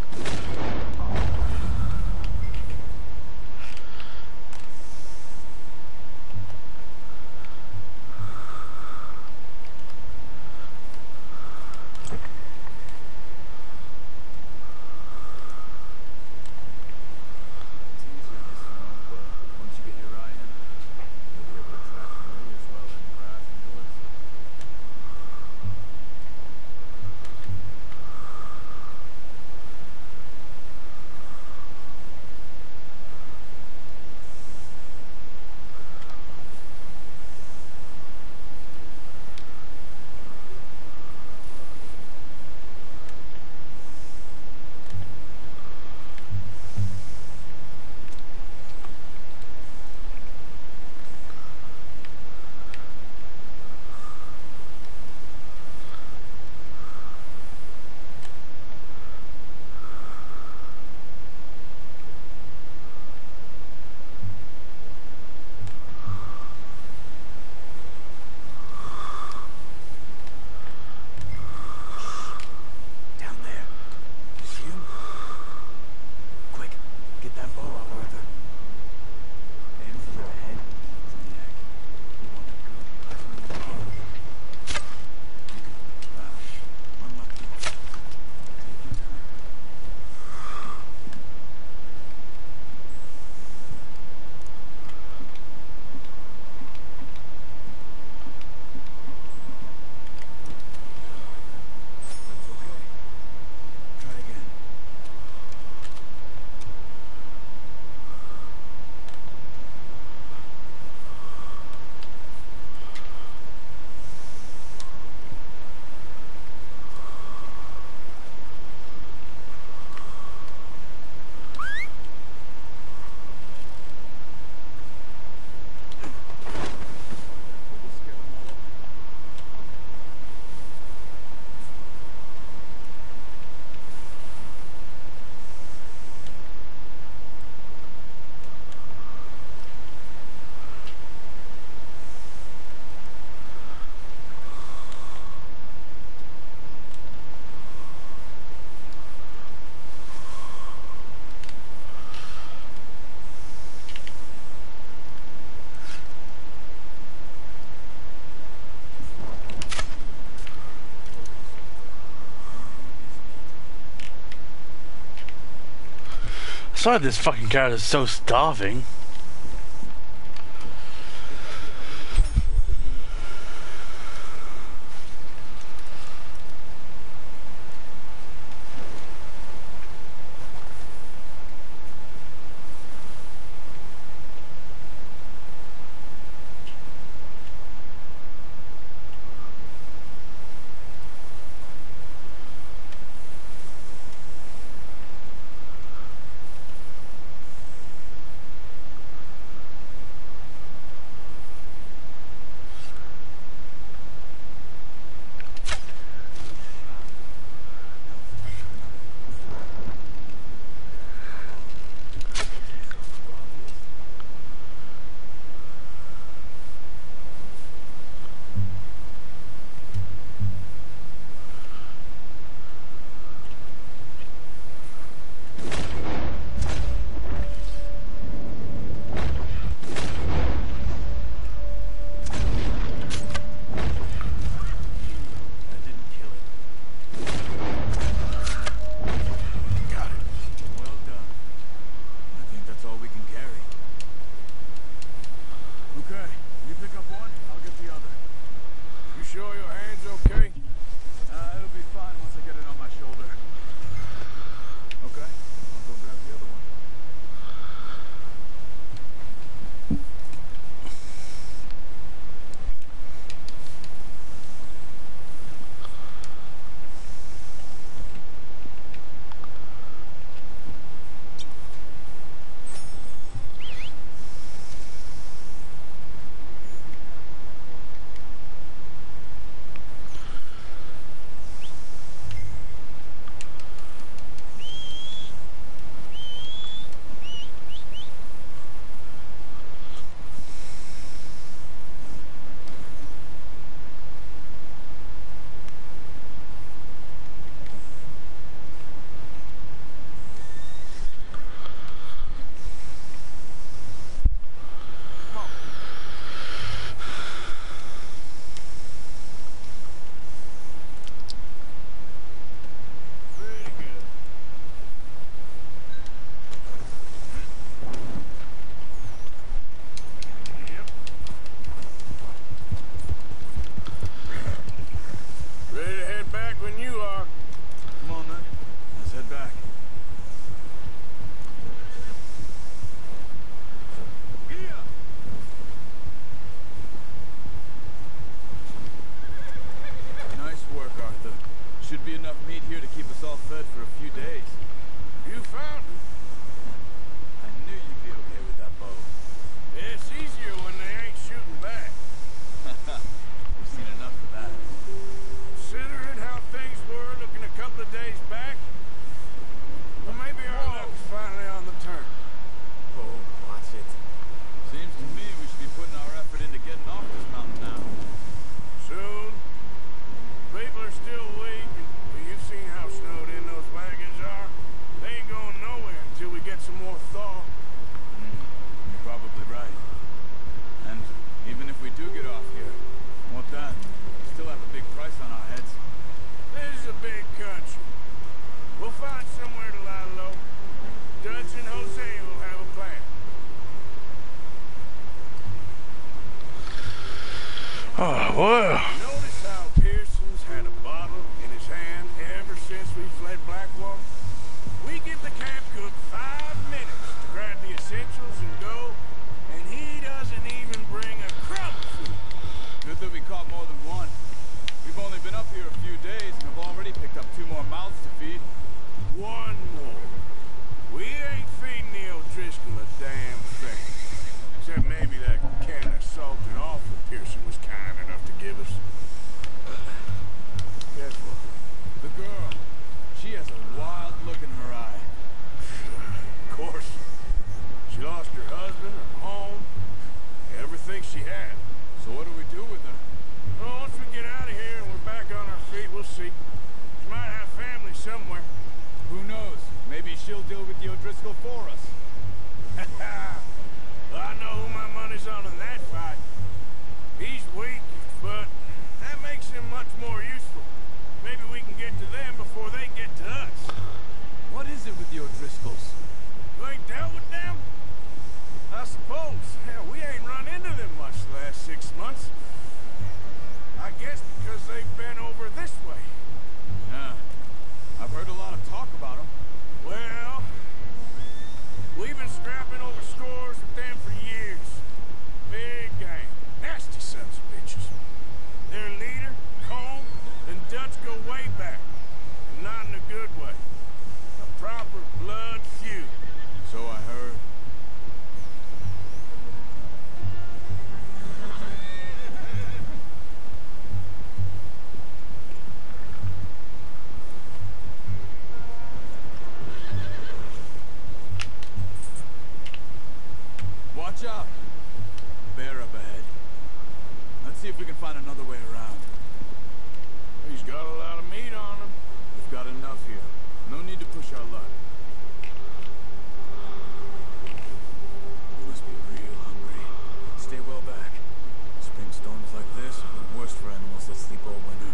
It's easier in the snow, but once you get your eye in, you'll be able to track them really as well in grass and woods. Sorry, this fucking character is so starving. Oh, whoa. Notice how Pearson's had a bottle in his hand ever since we fled Blackwater? We give the camp cook five minutes to grab the essentials and go, and he doesn't even bring a crumb of food. Good that we caught more than one. We've only been up here a few days and have already picked up two more mouths to feed. One more. We ain't feeding the O'Driscoll a damn thing. Except maybe that can of salt and offal Pearson was kind enough to give us. Uh, careful. The girl. She has a wild look in her eye. Of course. She lost her husband, her home, everything she had. So what do we do with her? Well, once we get out of here and we're back on our feet, we'll see. She might have family somewhere. Who knows? Maybe she'll deal with the O'Driscoll for us. Well, I know who my money's on in that fight. He's weak, but that makes him much more useful. Maybe we can get to them before they get to us. What is it with the O'Driscolls? You ain't dealt with them? I suppose. Hell, we ain't run into them much the last six months. I guess because they've been over this way. Yeah. I've heard a lot of talk about them. Well, we've been scrapping over scores with them for years. Big gang. Nasty sons of bitches. Their leader, Cole, and Dutch go way back. And not in a good way. A proper blood feud. So I heard. Watch out! Bear up ahead. Let's see if we can find another way around. He's got a lot of meat on him. We've got enough here. No need to push our luck. You must be real hungry. Stay well back. Spring storms like this are the worst for animals that sleep all winter.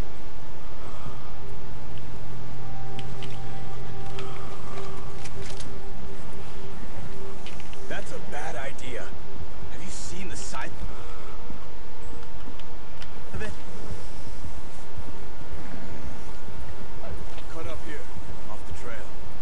That's a bad idea. Have you seen the size of it? Cut up here, off the trail.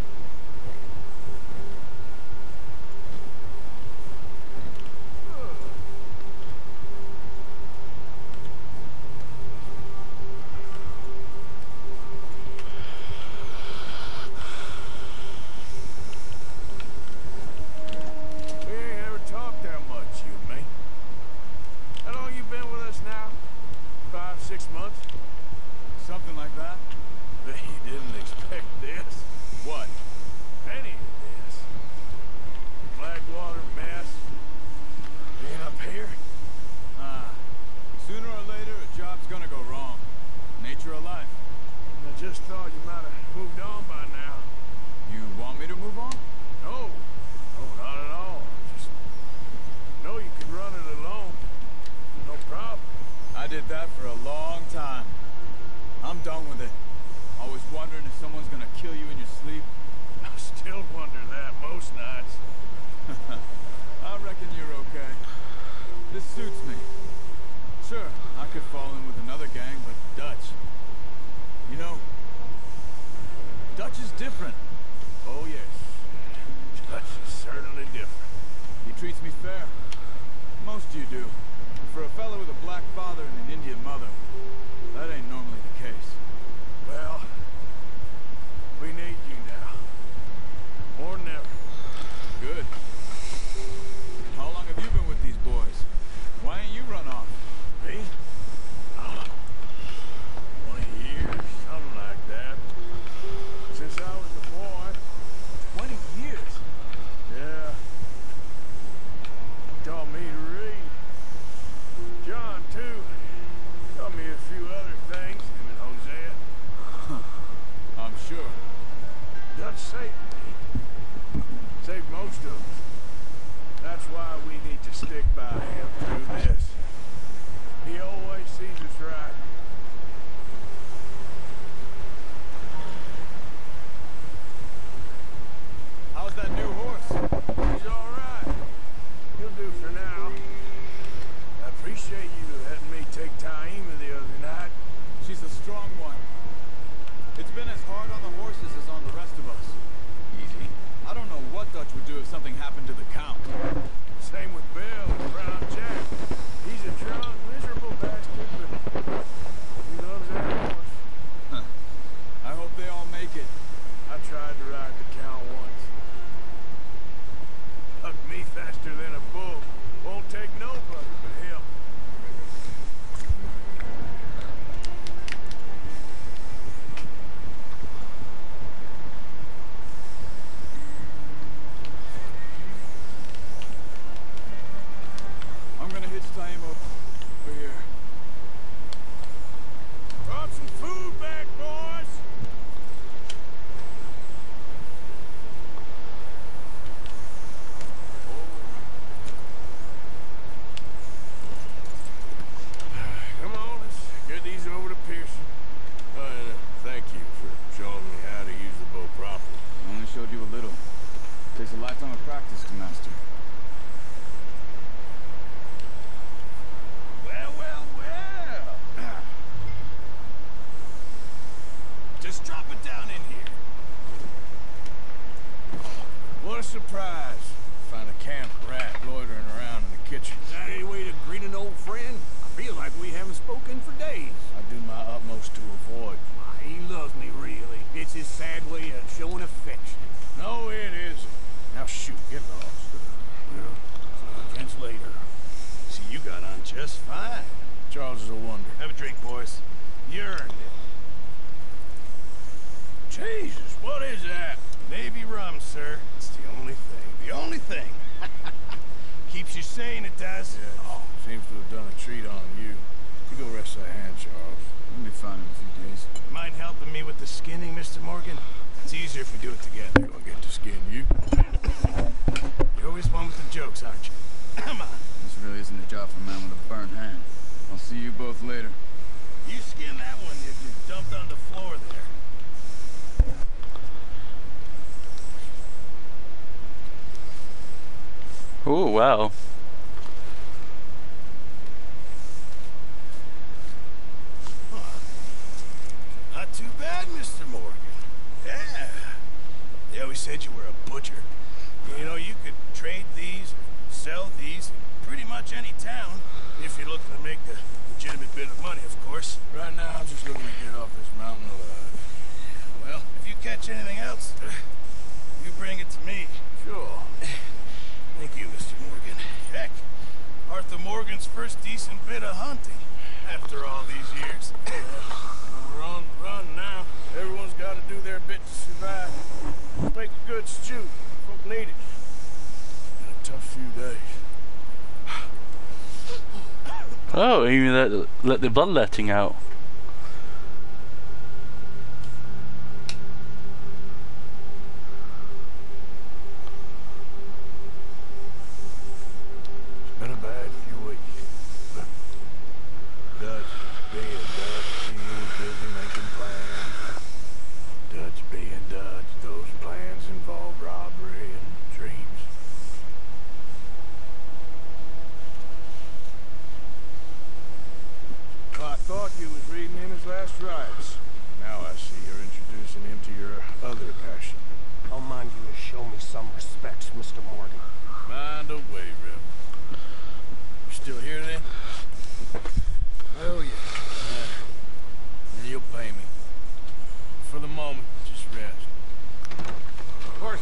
We ain't ever talked that much, you and me. How long you been with us now? Five, six months? Something like that? Bet you didn't expect this. What? Any of this. Blackwater mess. Being up here? Ah. Sooner or later, a job's gonna go wrong. Nature of life. I just thought you might have moved on by now. You want me to move on? No. No, not at all. Just know you can run it alone. No problem. I did that for a long time. I'm done with it. Always wondering if someone's gonna kill you in your sleep. I still wonder that most nights. I reckon you're okay. This suits me. Sure, I could fall in with another gang, but Dutch. You know, Dutch is different. Oh, yes. Dutch is certainly different. He treats me fair. Most you do. And for a fellow with a black father and an Indian mother, that ain't normally the case. Well, we need you now. More than ever. Good. How long have you been with these boys? Why ain't you run off? Me? Oh, twenty years, something like that. Since I was a boy. Twenty years? Yeah. He taught me to read. John, too. Taught me a few other things, him and Hosea. I'm sure. Dutch saved me. Saved most of us. That's why we need to stick by him through this. He always sees us right. How's that new horse? He's all right. He'll do for now. I appreciate you letting me take Taima the other night. She's a strong one. It's been as hard on the horses as on the rest of us. Easy. I don't know what Dutch would do if something happened to the Count. Same with Bill and Brown Jack. He's a drunk, miserable bastard, but he loves that horse. Huh. I hope they all make it. I tried to ride the Count once. Hugged me faster than a bull. Won't take nobody but him. I'm gonna hitch Taima up. Just drop it down in here. What a surprise. Find a camp rat loitering around in the kitchen. Is that any way to greet an old friend? I feel like we haven't spoken for days. I do my utmost to avoid. Why, he loves me, really. It's his sad way of showing affection. No, it isn't. Now shoot, get lost. Well, chance later. See, you got on just fine. Charles is a wonder. Have a drink, boys. You earned it. Jesus, what is that? Navy rum, sir. It's the only thing. The only thing. Keeps you sane, it does. Yeah, oh, seems to have done a treat on you. You go rest that hand, Charles. We'll be fine in a few days. Mind helping me with the skinning, Mister Morgan? It's easier if we do it together. I'll get to skin you. You're always one with the jokes, aren't you? Come on. This really isn't a job for a man with a burnt hand. I'll see you both later. You skin that one you, you dumped on the floor there. Oh, wow. Not too bad, Mister Morgan. Yeah. They always said you were a butcher. You know, you could trade these, sell these, in pretty much any town, if you're looking to make a legitimate bit of money, of course. Right now, I'm just looking to get off this mountain alive. Well, if you catch anything else, you bring it to me. Sure. Thank you, Mister Morgan. Heck, Arthur Morgan's first decent bit of hunting after all these years. Run, run now. Everyone's got to do their bit to survive. Make a good stew. Folk need it. Been a tough few days. Oh, you let, let the bloodletting out. It's been a bad few weeks. But Dutch being Dutch, he was busy making plans. Dutch being Dutch, those plans involve robbery and dreams. Well, I thought you was reading him his last rites. Now I see you're introducing him to your other passion. I'll mind you to show me some respect, Mister Morgan. Mind away, Rip. You still here then? Oh, yeah. Uh, then you'll pay me. For the moment, just rest. Arthur,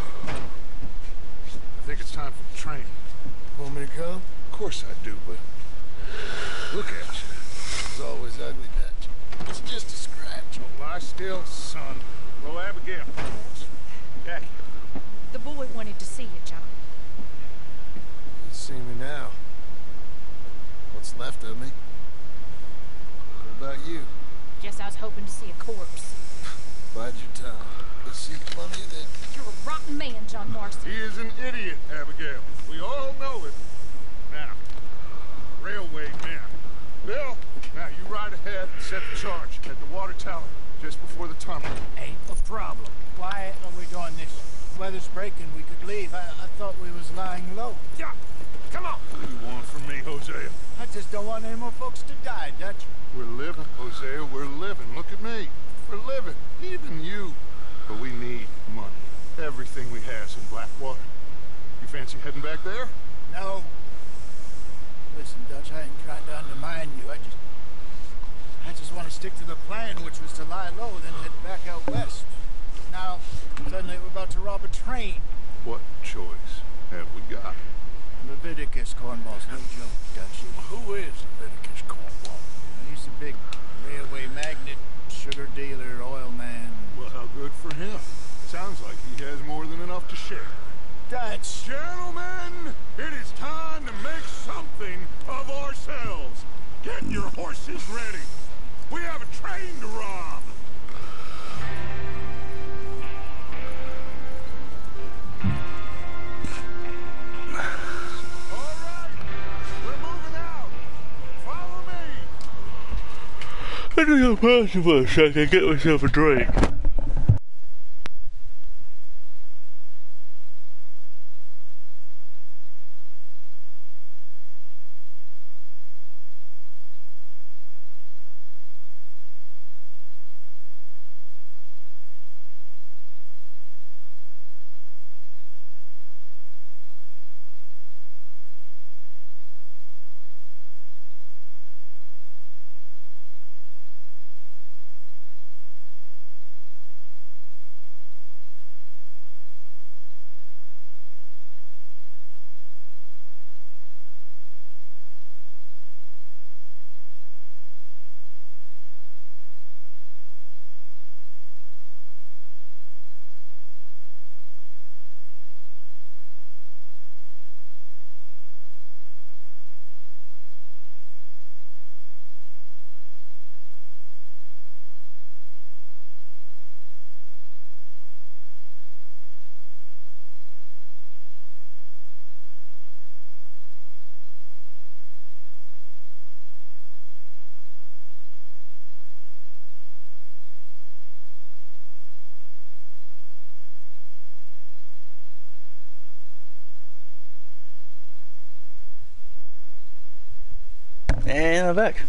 I think it's time for the training. Want me to come? Of course I do, but look at you. It's always ugly, Dutch. It's just a scratch. Don't lie still, son. Well, Abigail. Jackie. The boy wanted to see you, John. You see me now. What's left of me? What about you? Guess I was hoping to see a corpse. Bide your time. Let's see plenty of that. You're a rotten man, John Marston. He is an idiot, Abigail. We all know it. Now, railway man. Bill, now you ride ahead and set the charge at the water tower just before the tunnel. Ain't a problem. Why are we doing this? Weather's breaking. We could leave. I, I thought we was lying low. Yeah, come on. What do you want from me, Hosea? I just don't want any more folks to die, Dutch. We're living, Hosea. We're living. Look at me. We're living. Even you. But we need money. Everything we have's in Blackwater. You fancy heading back there? No. Listen, Dutch, I ain't trying to undermine you. I just... I just want to stick to the plan, which was to lie low, then head back out west. Now, suddenly we're about to rob a train. What choice have we got? Leviticus Cornwall's no joke, Dutch. Who is Leviticus Cornwall? He's a big railway magnate, sugar dealer, oil man. Well, how good for him. Sounds like he has more than enough to share. Dutch! Gentlemen, it is time to make something of ourselves. Get your horses ready. We have a train to rob. All right, we're moving out. Follow me. I just got past you for a second, get myself a drink. in the back.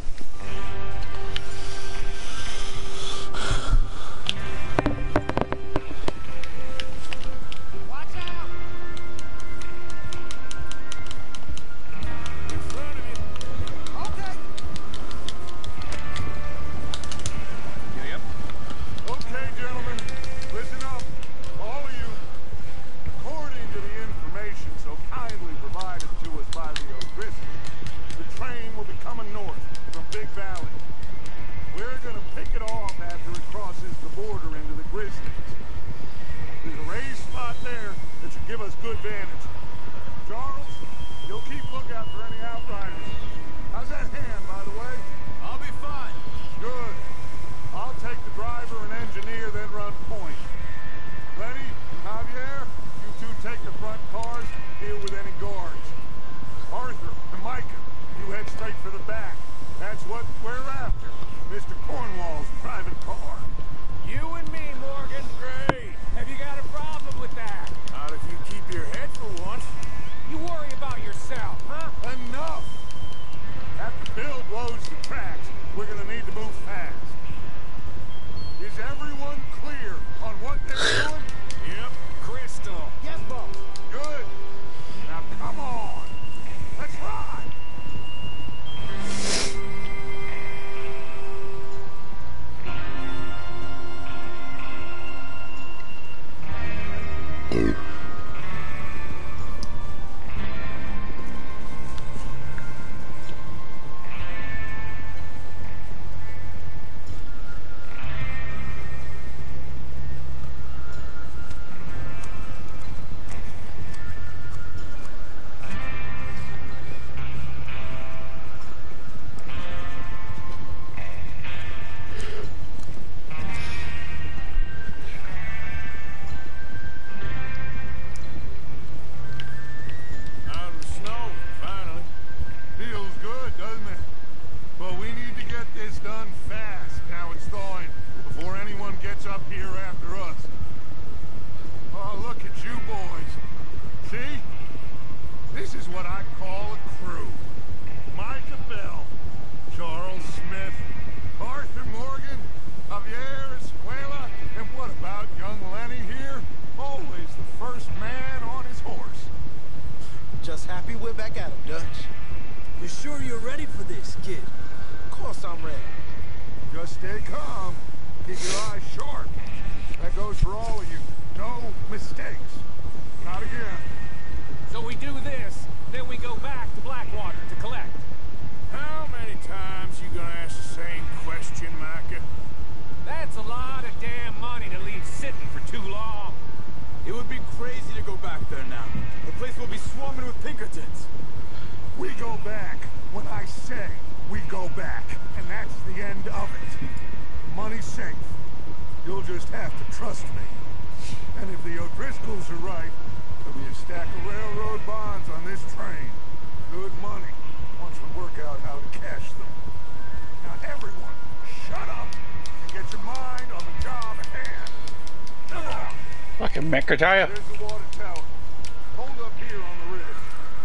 Fucking McIntyre. There's the water tower. Hold up here on the ridge.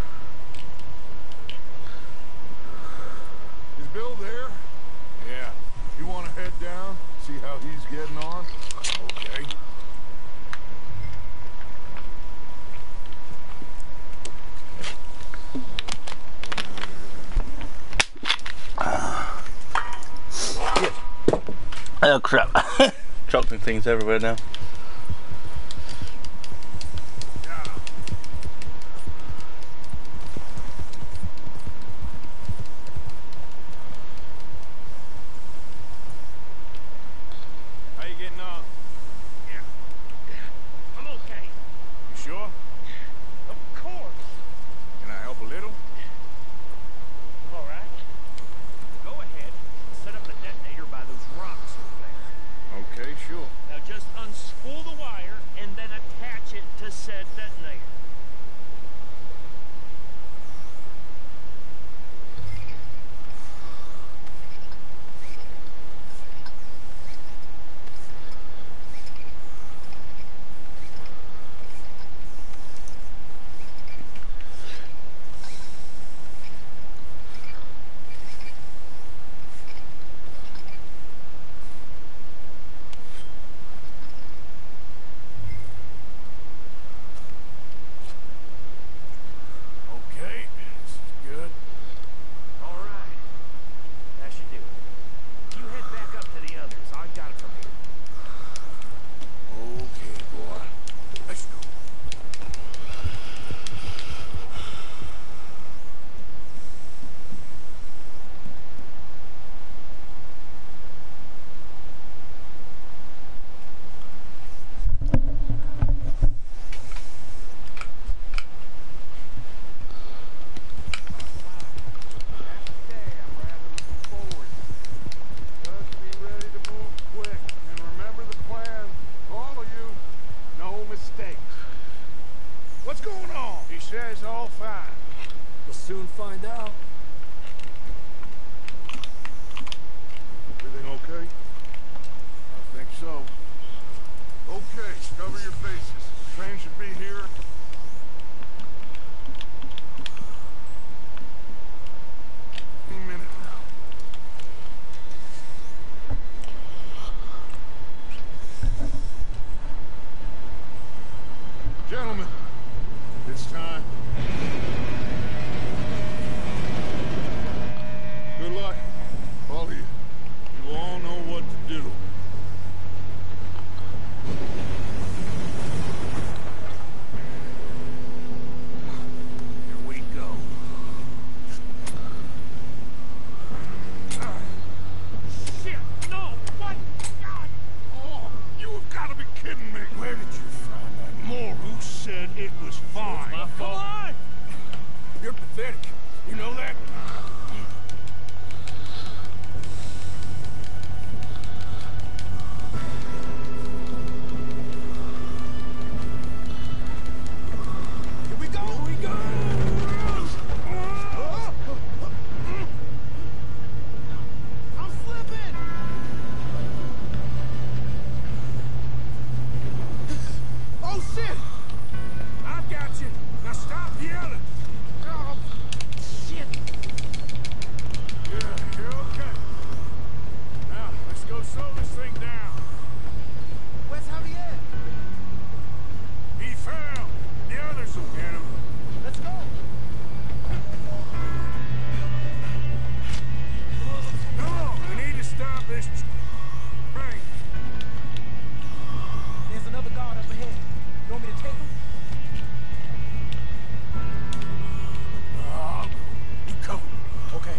Is Bill there? Yeah. You want to head down, see how he's getting on? Okay. Oh crap. Dropping things everywhere now. says all fine. We'll soon find out. Everything okay? I think so. Okay, cover your faces. Train should be here. Any minute now. Gentlemen, it's time. Good luck, all of you. You all know what to do. Here we go. Shit, no! What? God! Oh, you have got to be kidding me! Where did you find that? Moru said it was fine. My fault. Come on! You're pathetic. You know that? Here we go! Here we go! I'm slipping! Oh, shit! I've got you. Now stop yelling. Oh, shit. Yeah, you're okay. Now, let's go slow this thing down. Where's Javier? He fell. The others will get him. Let's go. No, we need to stop this train. There's another guard up ahead. You want me to take him? Oh, you cover. Okay.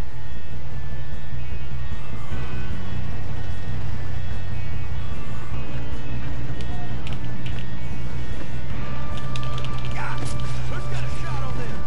God, who's got a shot on them?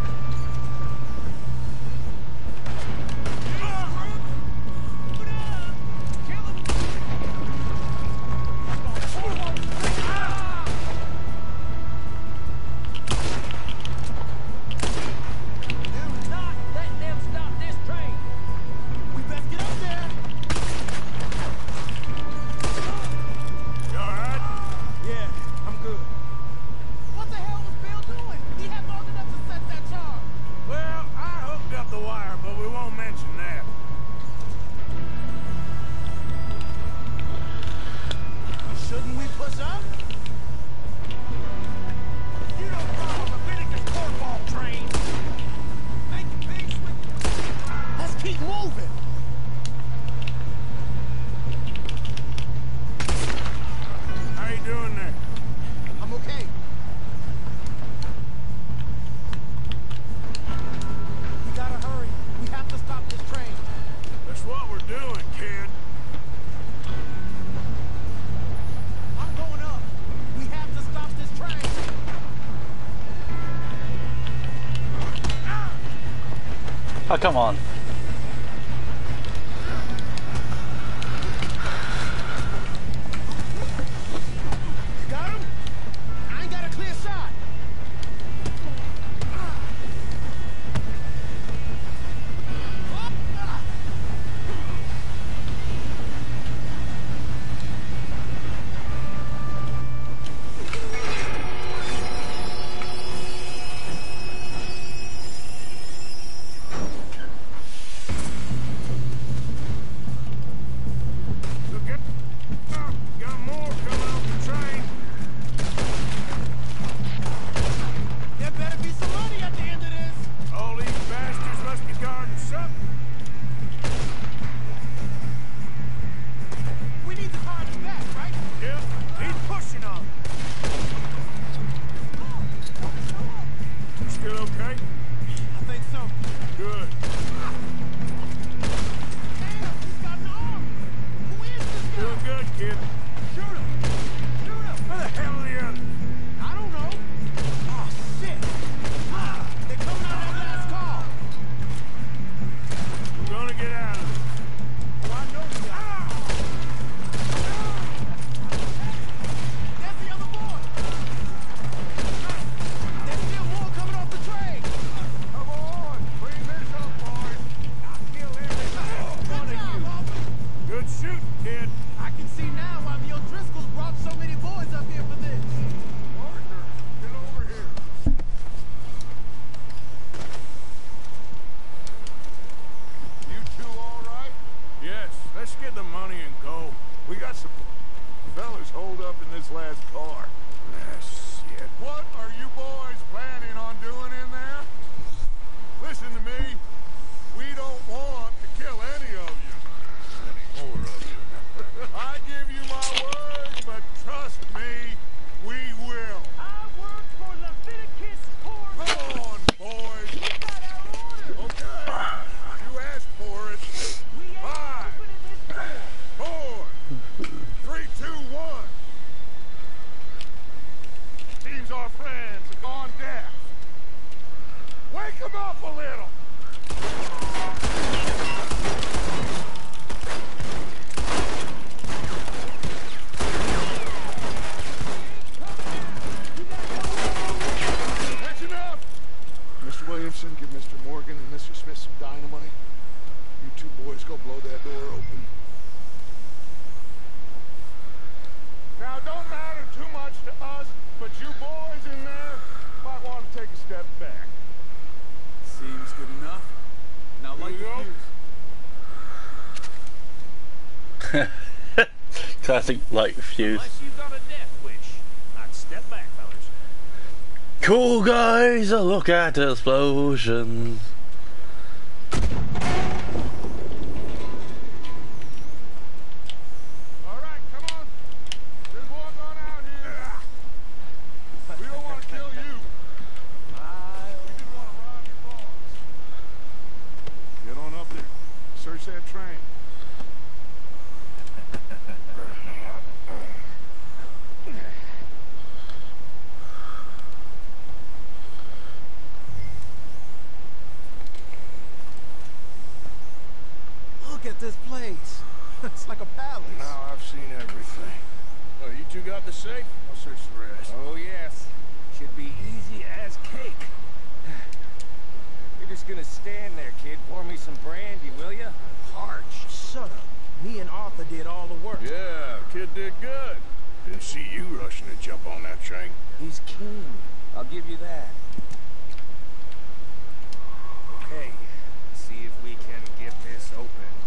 Do not let them stop this train. We best get up there. You all right? Yeah, I'm good. What the hell was Bill doing? He had long enough to set that charge. Well, I hooked up the wire, but we won't mention that. Shouldn't we push up? You don't follow Leviticus cornball train. Make peace with... Let's keep moving. How you doing there? I'm okay. We gotta hurry. We have to stop this train. That's what we're doing, kid. I'm going up. We have to stop this train. Oh, come on. You got him? I ain't got a clear shot. Look at... Uh, got more coming off the train. There better be some money at the end of this. All these bastards must be guarding something. We need to hard him back, right? Yep, he's pushing on. You still okay? I think so. Good. Damn, he's got an arm. Who is this guy? Doing good, kid. Shoot him. Shoot him. Where the hell are the others? I don't know. Oh, shit. Ah, they're coming out of that last call. We're gonna get out of this. Oh, I know we are. There's the other boy. There's still more. fellas holed up in this last car? Ah, shit. What are you boys planning on doing in there? Listen to me. We don't want to kill any of you. Any more of you. I give you my word, but trust me, we will. I work for Leviticus Poor. Come on, boys. We got our orders. Okay. You asked for it. We ain't Five, opening this door. four, three, two, one. Seems our friends have gone deaf. Wake them up a little. That's enough. Mister Williamson, give Mister Morgan and Mister Smith some dynamite. You two boys go blow that door open. Now, it don't matter too much to us, but you boys in there might want to take a step back. Seems good enough. Now light the fuse. Classic light fuse. Unless you got a death wish. I'd step back, fellas. Cool guys, look at the explosions. All right, come on. There's one on out here. We don't want to kill you. We just want to rob your boss. Get on up there. Search that train. Look at this place. It's like a palace. Now I've seen everything. Oh, you two got the safe? I'll search the rest. Oh, yes. Should be easy as cake. You're just gonna stand there, kid. Pour me some brandy, will ya? Arch, shut up. Me and Arthur did all the work. Yeah, kid did good. Didn't see you rushing to jump on that train. He's keen. I'll give you that. Okay. See if we can get this open.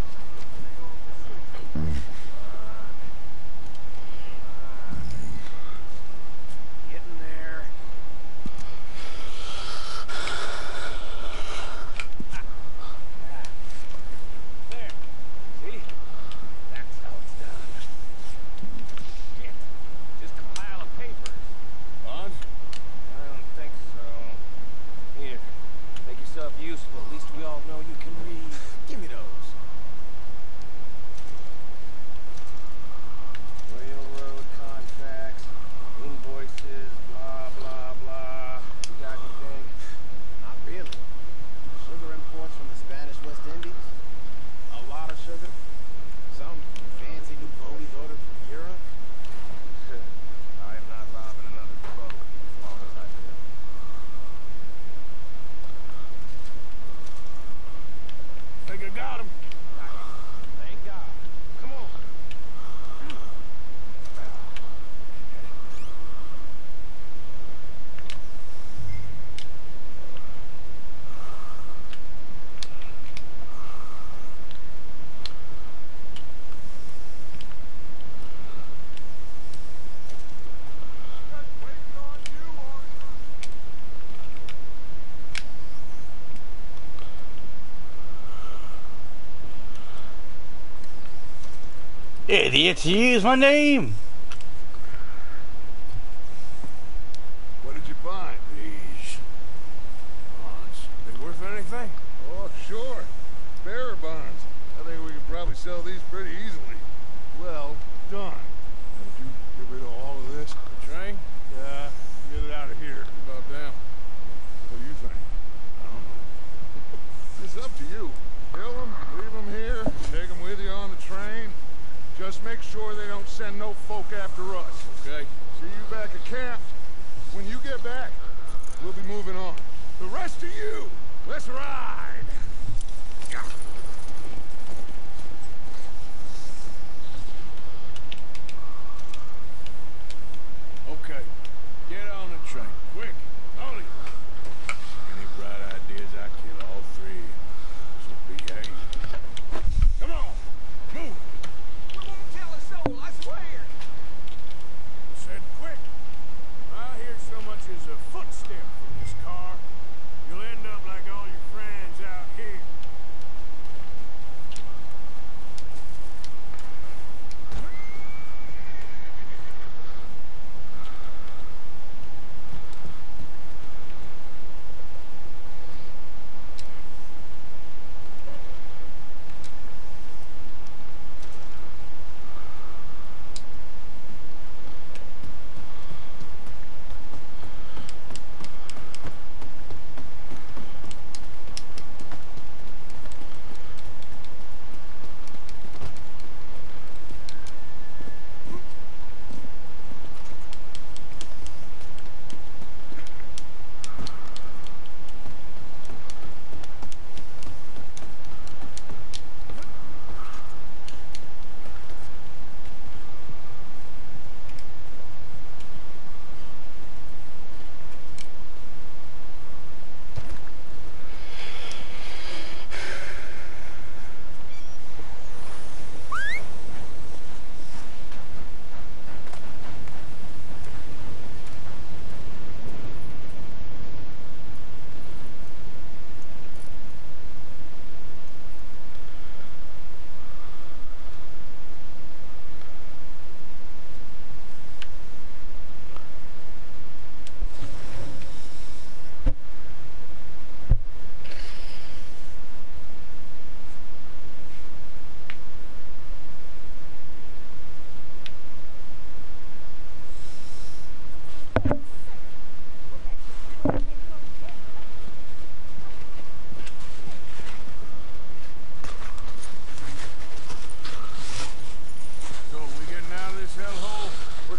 Getting there. There. See? That's how it's done. Shit. Just a pile of papers. Bonds? I don't think so. Here. Make yourself useful. At least we all know you can read. Give me those. Railroad contracts, invoices, blah, blah, blah. You got anything? Not really. Sugar imports from the Spanish West Indies. A lot of sugar. Some fancy new boaties ordered from Europe. I am not robbing another boat as long as I live. Think I got him. Thank God. Come on. Just waiting on you, Arthur. Idiots, use my name. What did you find? These bonds. They worth anything? Oh, sure. Bearer bonds. I think we could probably sell these pretty easily. Well done. Now, would you get rid of all of this? The train? Yeah, get it out of here. What about them? What do you think? I don't know. It's up to you. Kill them, leave them here, take them with you on the train. Just make sure they don't send no folk after us. Okay. See you back at camp. When you get back, we'll be moving on. The rest of you, let's ride. Okay. Get on the train. Quick. Tony. Any bright ideas, I kill all three. So behave. Come on. Move. We won't tell a soul, I swear.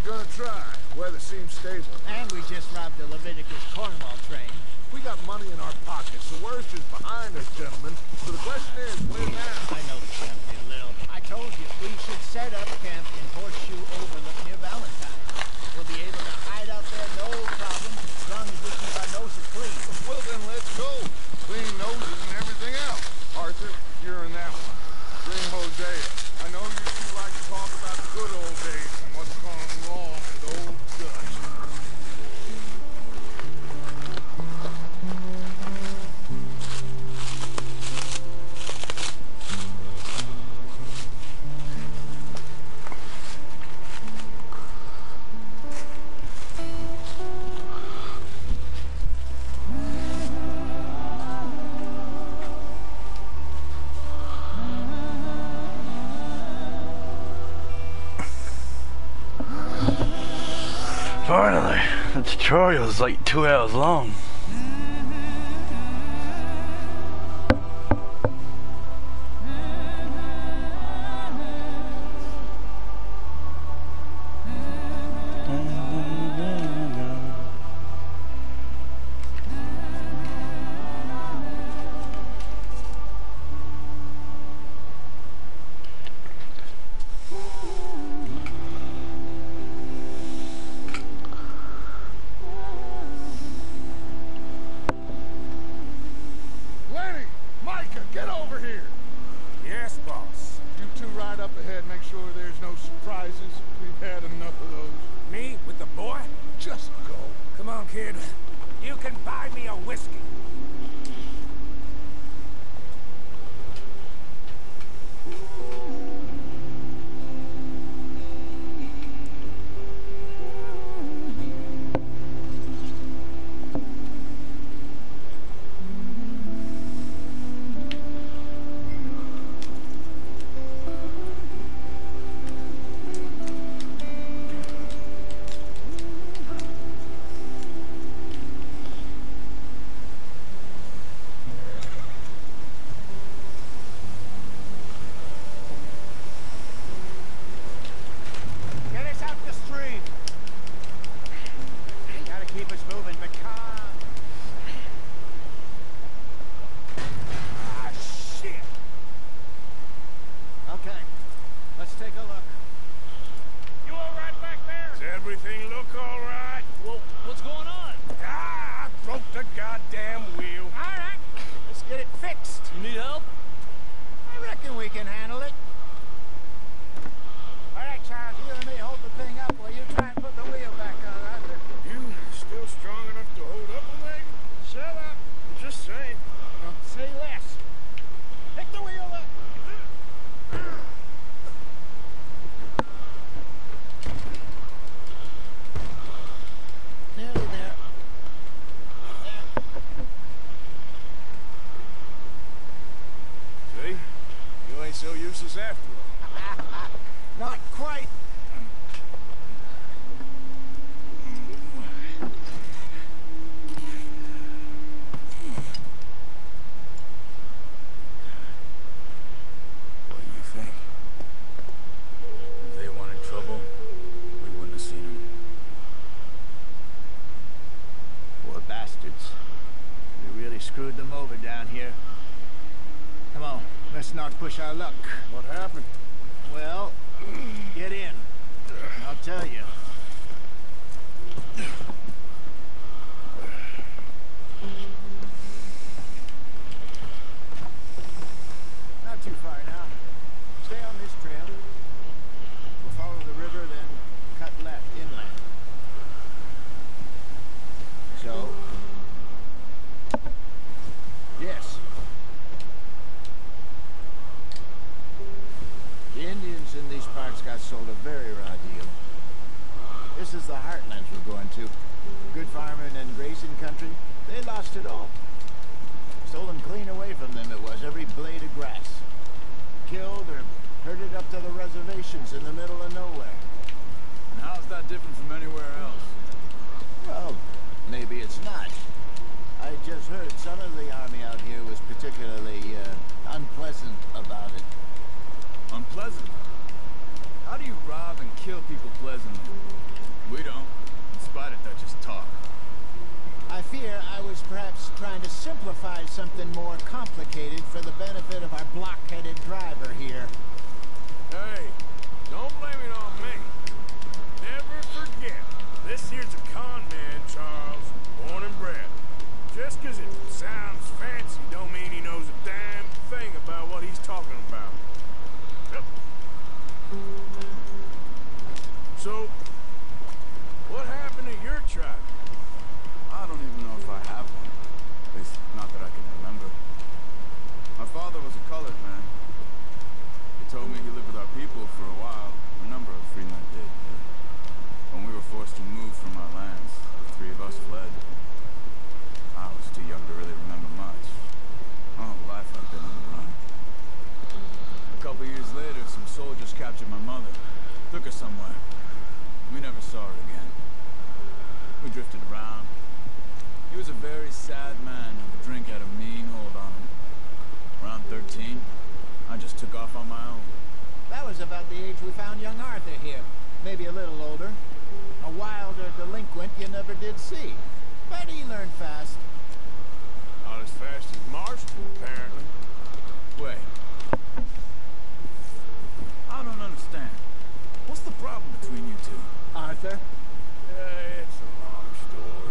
gonna try. Weather seems stable. And we just robbed the Leviticus Cornwall train. We got money in our pockets. The worst is behind us, gentlemen. So the question is, where now? I know we jumped in a little. I told you we should set up camp in Horseshoe Overlook near Valentine. We'll be able to hide out there no problem as long as we keep our noses clean. Well, then let's go. Clean noses and everything else. Arthur, you're in that one. Bring Hosea. I know you two like to talk about the good old days and what's gone wrong with old Dutch. Finally, the tutorial is like two hours long. So useless after all. Not quite. What do you think? If they wanted trouble, we wouldn't have seen them. Poor bastards. We really screwed them over down here. Come on, let's not push our luck. What happened? Well, get in. I'll tell you. Not too far now. Stay on this trail. We'll follow the river, then cut left inland. So... yes. The Indians in these parts got sold a very raw deal. This is the heartlands we're going to. Good farming and grazing country. They lost it all. Stolen clean away from them it was, every blade of grass. Killed or herded up to the reservations in the middle of nowhere. And how's that different from anywhere else? Well, maybe it's not. I just heard some of the army out here was particularly uh, unpleasant about it. Unpleasant? How do you rob and kill people pleasantly? We don't, in spite of Dutch's talk. I fear I was perhaps trying to simplify something more complicated for the benefit of our blockheaded driver here. Hey, don't blame it on me. Never forget, this here's a con man, Charles, born and bred. Just 'cause it sounds fancy don't mean he knows a damn thing about what he's talking about. Yep. So, what happened to your tribe? I don't even know if I have one. At least, not that I can remember. My father was a colored man. He told me he lived with our people for a while. A number of freemen did. But when we were forced to move from our lands, the three of us fled. I was too young to really remember much. My whole life I've been on the run. A couple years later, some soldiers captured my mother. Took her somewhere. We never saw her again. We drifted around. He was a very sad man, and the drink had a mean hold on him. Around thirteen, I just took off on my own. That was about the age we found young Arthur here. Maybe a little older. A wilder delinquent you never did see. But he learned fast. Not as fast as Marston, apparently. Wait. I don't understand. What's the problem between you two? Arthur? Yeah, it's a long story.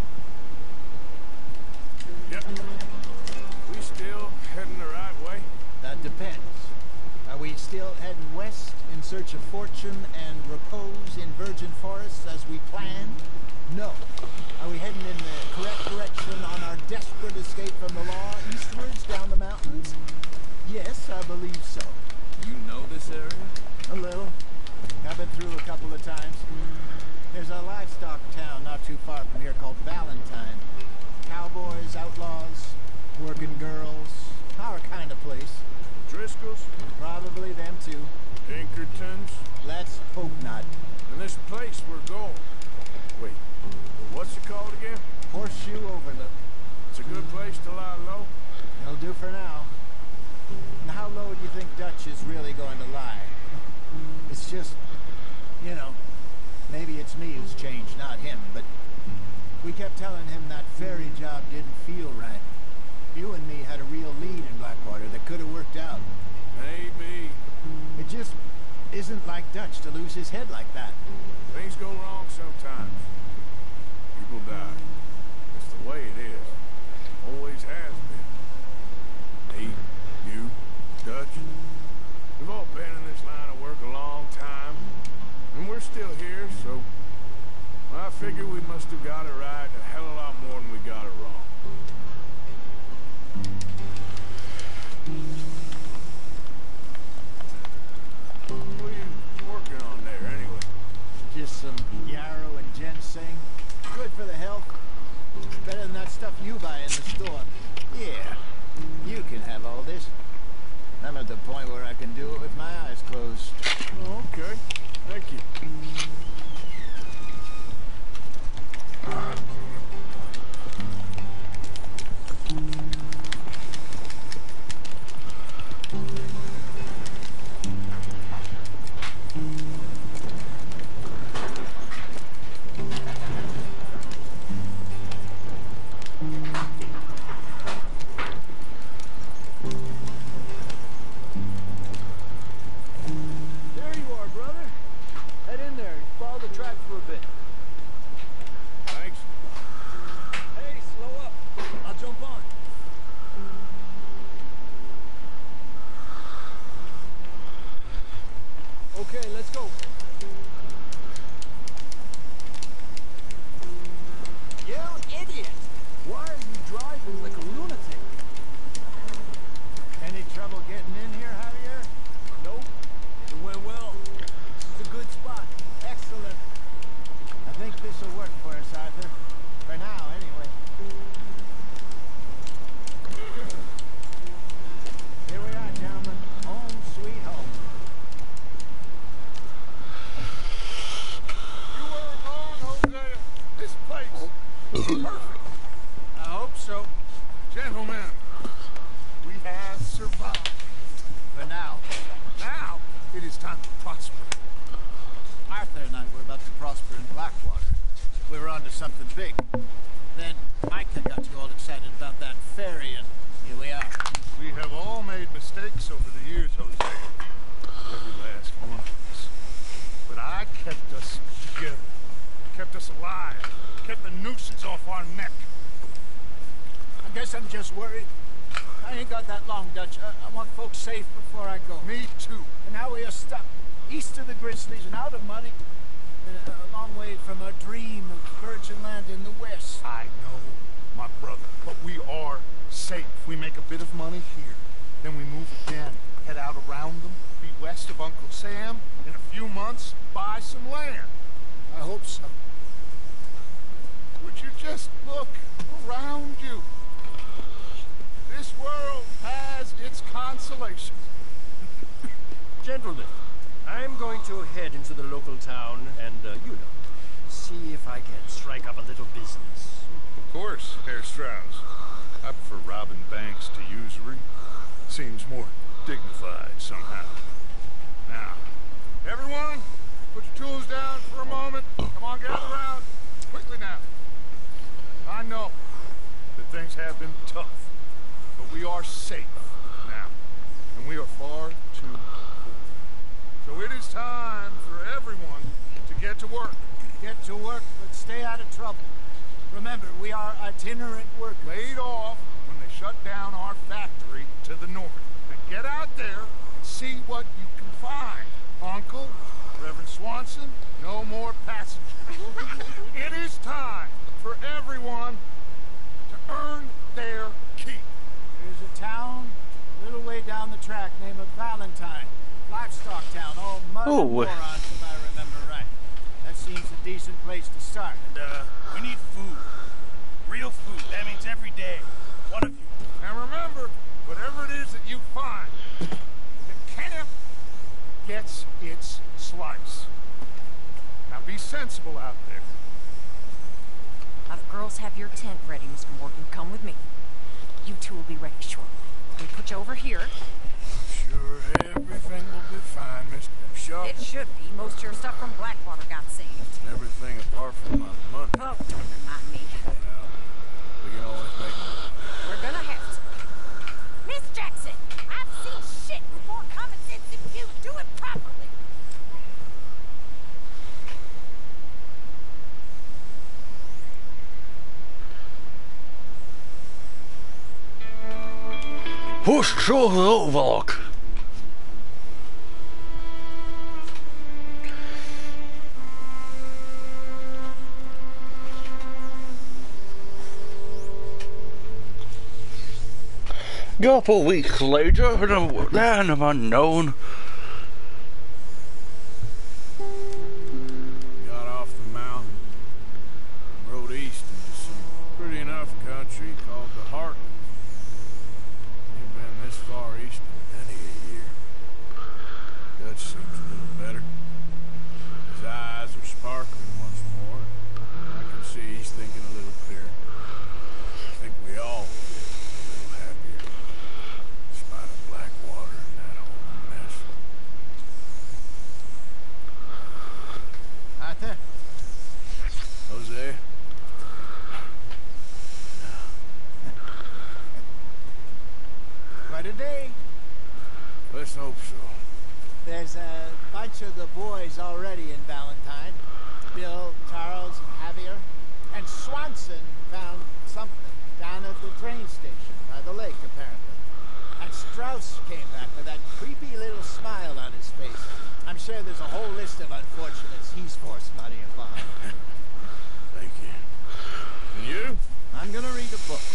Yep. We still heading the right way? That depends. Are we still heading west in search of fortune and repose in virgin forests as we planned? No. Are we heading in the correct direction on our desperate escape from the law eastwards down the mountains? Yes, I believe so. You know this area? A little. I've been through a couple of times. There's a livestock town not too far from here called Valentine. Cowboys, outlaws, working girls, our kind of place. Driscoll's? Probably them too. Pinkertons? Let's hope not. And this place we're going. Wait, what's it called again? Horseshoe Overlook. It's a good place to lie low? It'll do for now. And how low do you think Dutch is really going to lie? It's just, you know, maybe it's me who's changed, not him, but we kept telling him that ferry job didn't feel right. You and me had a real lead in Blackwater that could have worked out. Maybe. It just isn't like Dutch to lose his head like that. Things go wrong sometimes. People die. It's the way it is. Always has been. Me, you, Dutch. We've all been in this line of work a long time. And we're still here, so I figure we must have got it right a hell of a lot more than we got it wrong. What are you working on there, anyway? Just some yarrow and ginseng. Good for the health. Better than that stuff you buy in the store. Yeah, you can have all this. I'm at the point where I can do it with my eyes closed. Oh, okay. Thank you. prosper in Blackwater. We were onto something big. Then Micah got you all excited about that ferry, and here we are. We have all made mistakes over the years, Jose. Every last one of us. But I kept us together. Kept us alive. Kept the nooses off our neck. I guess I'm just worried. I ain't got that long, Dutch. I, I want folks safe before I go. Me too. And now we are stuck east of the Grizzlies and out of money. And a, a long way from our dream of virgin land in the west. I know, my brother. But we are safe. We make a bit of money here. Then we move again. Head out around them. Be west of Uncle Sam. In a few months, buy some land. I hope so. Would you just look around you? This world has its consolations. Gentlemen, I'm going to head into the local town and, uh, you know, see if I can strike up a little business. Of course, Herr Strauss. I prefer robbing banks to usury. Seems more dignified somehow. Now, everyone, put your tools down for a moment. Come on, gather around. Quickly now. I know that things have been tough, but we are safe now, and we are far too poor. So it is time for everyone to get to work. Get to work, but stay out of trouble. Remember, we are itinerant workers. Laid off when they shut down our factory to the north. Now get out there and see what you can find. Uncle, Reverend Swanson, no more passengers. It is time for everyone to earn their keep. There's a town a little way down the track named Valentine. Livestock town, all mud Ooh. and morons, if I remember right. That seems a decent place to start. And, uh, we need food. Real food. That means every day. One of you. And remember, whatever it is that you find, the camp gets its slice. Now be sensible out there. Now the girls have your tent ready, Mister Morgan. Come with me. You two will be ready shortly. We put you over here. I'm sure everything will be fine, Mister Shaw. It should be. Most of your stuff from Blackwater got saved. Everything apart from my money. Oh, don't remind me. Well, we can always make it. We're gonna have to. Miss Jackson, I've seen shit with more common sense than you. Do it properly. Push through the overlook. Couple weeks later, in a land of unknown. Got off the mountain, rode east into some pretty enough country called the Heartland. Ain't been this far east in many a year. Dutch seems a little better. His eyes are sparkling once more. I can see he's thinking a little clearer. I think we all feel a little happier. In spite of Blackwater and that whole mess. Arthur? Jose? Quite a day. Let's hope so. There's a bunch of the boys already in Valentine. Bill, Charles, and Javier. And Swanson found something down at the train station by the lake, apparently. And Strauss came back with that creepy little smile on his face. I'm sure there's a whole list of unfortunates he's forced money upon. Thank you. And you? I'm gonna read a book.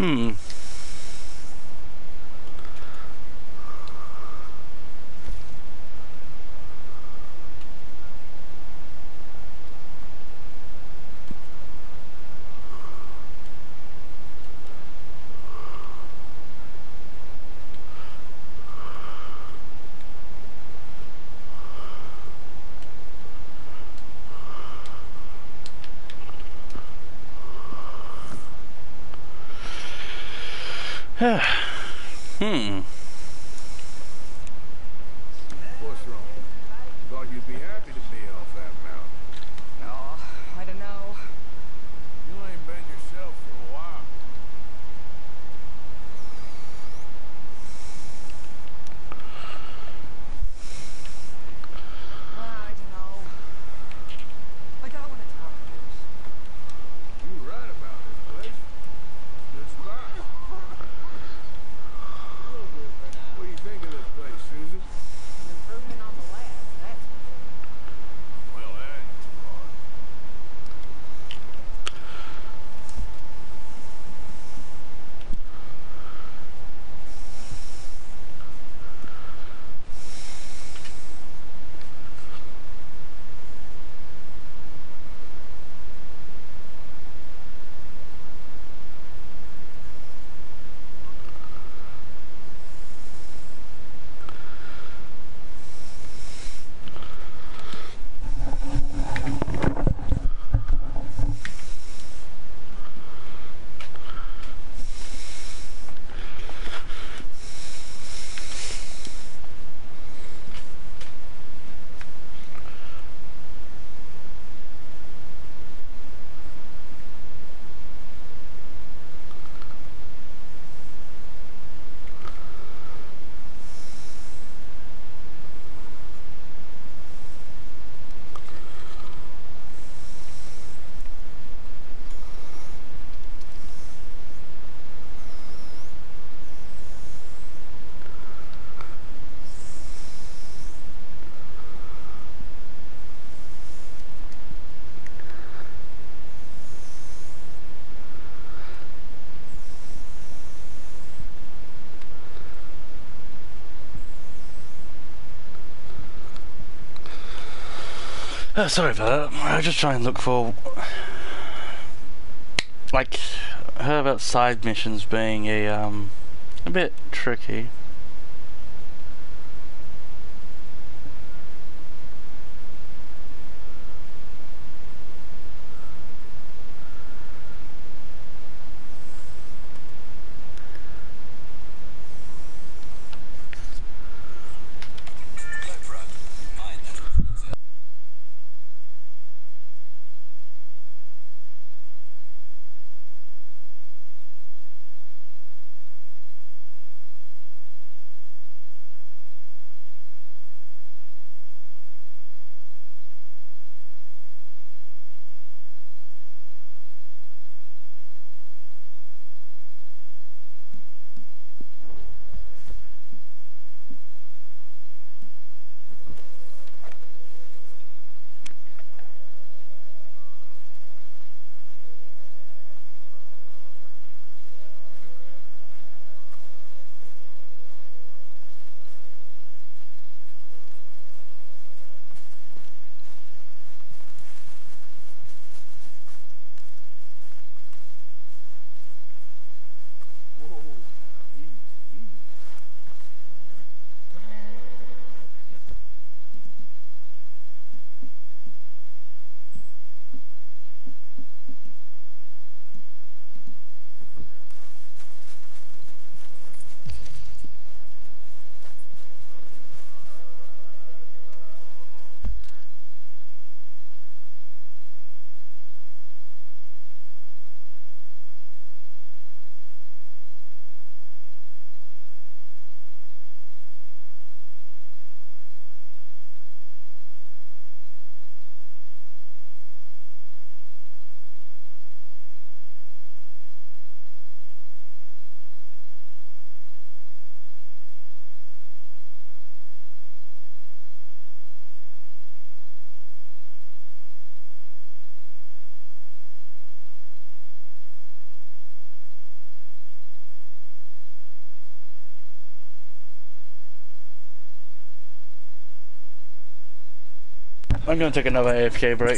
Hmm. Hmm. What's wrong? Thought you'd be happy to be off that mountain. Oh, I don't know. You ain't been yourself for a while. I don't know. I don't want to talk about it. You were right about this place. Good spot. What do you think of this place, Susan? An improvement on the last, that's for sure. Well, that ain't too hard. Uh, sorry about that. I was just trying to look for, like, I heard about side missions being a um a bit tricky. I'm going to take another A F K break.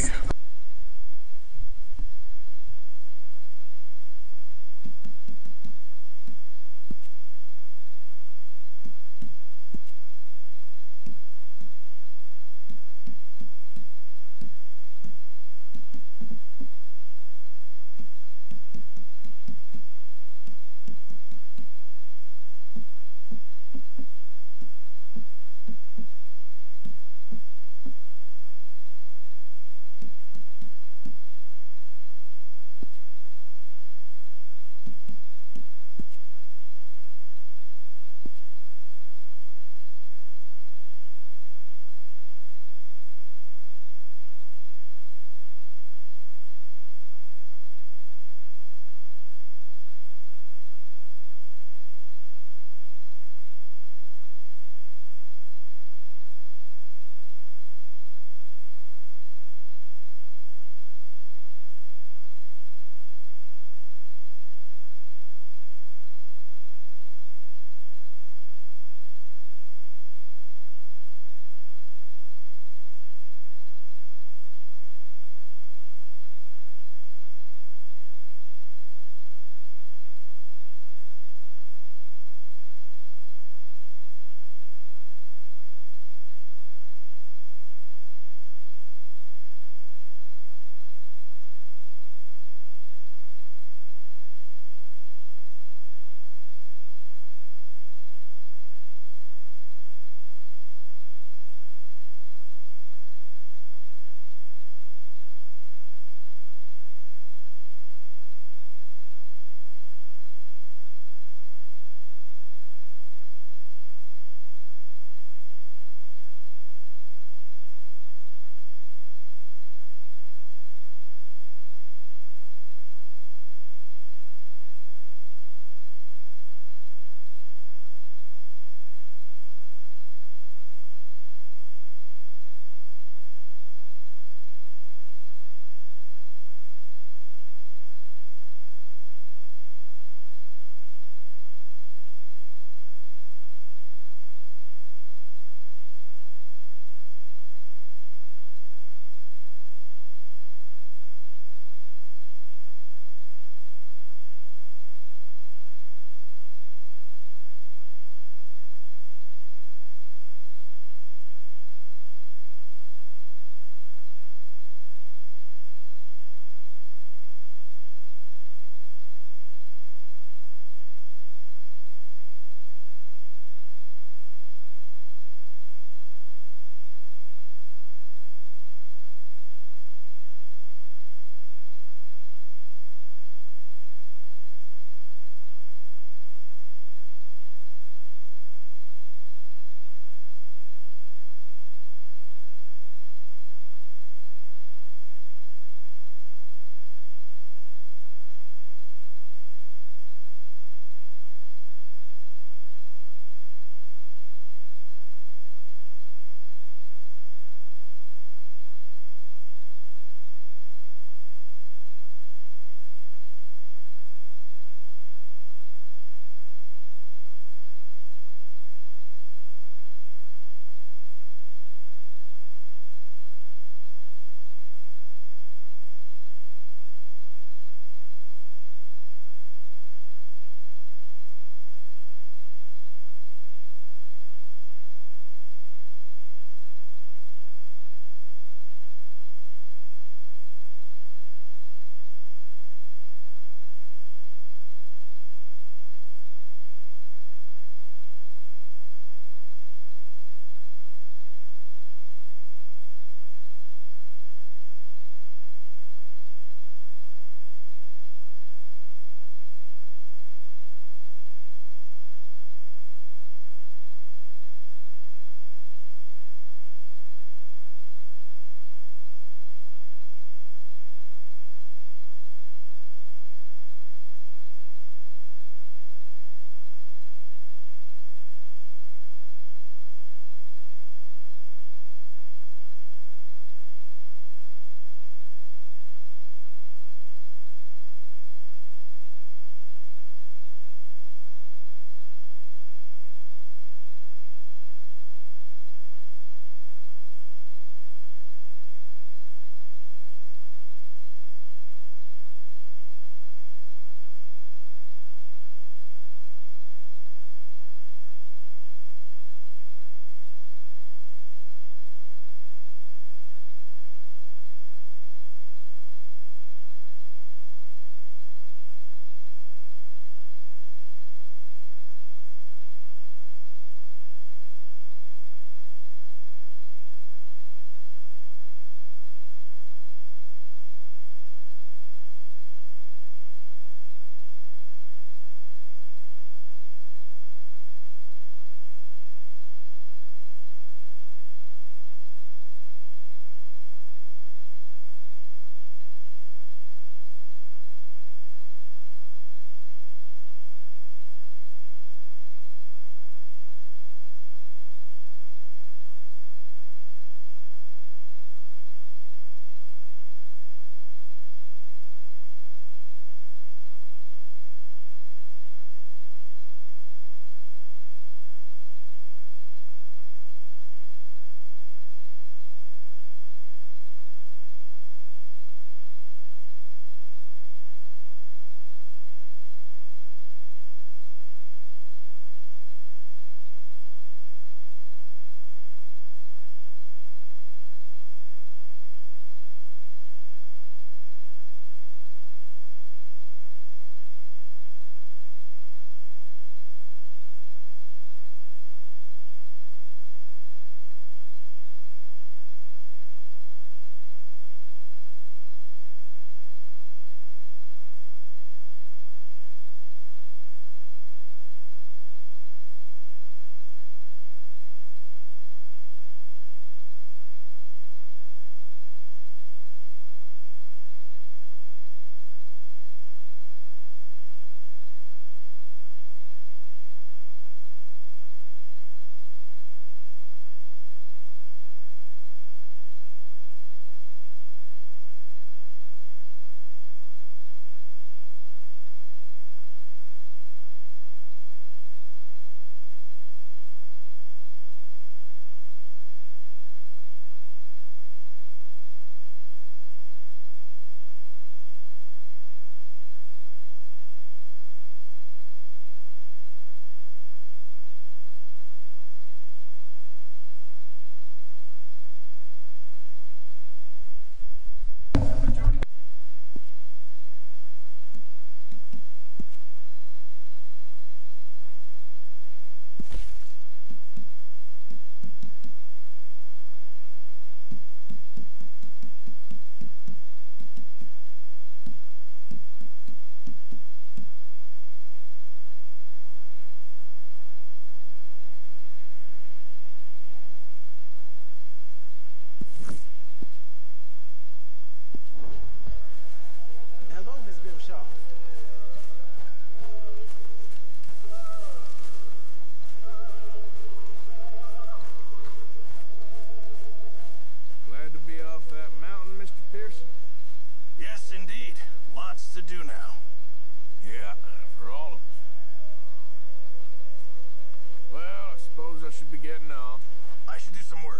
should be getting off. I should do some work.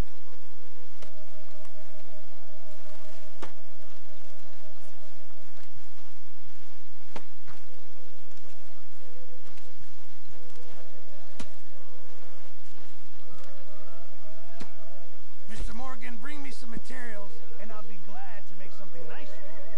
Mister Morgan, bring me some materials, and I'll be glad to make something nice for you.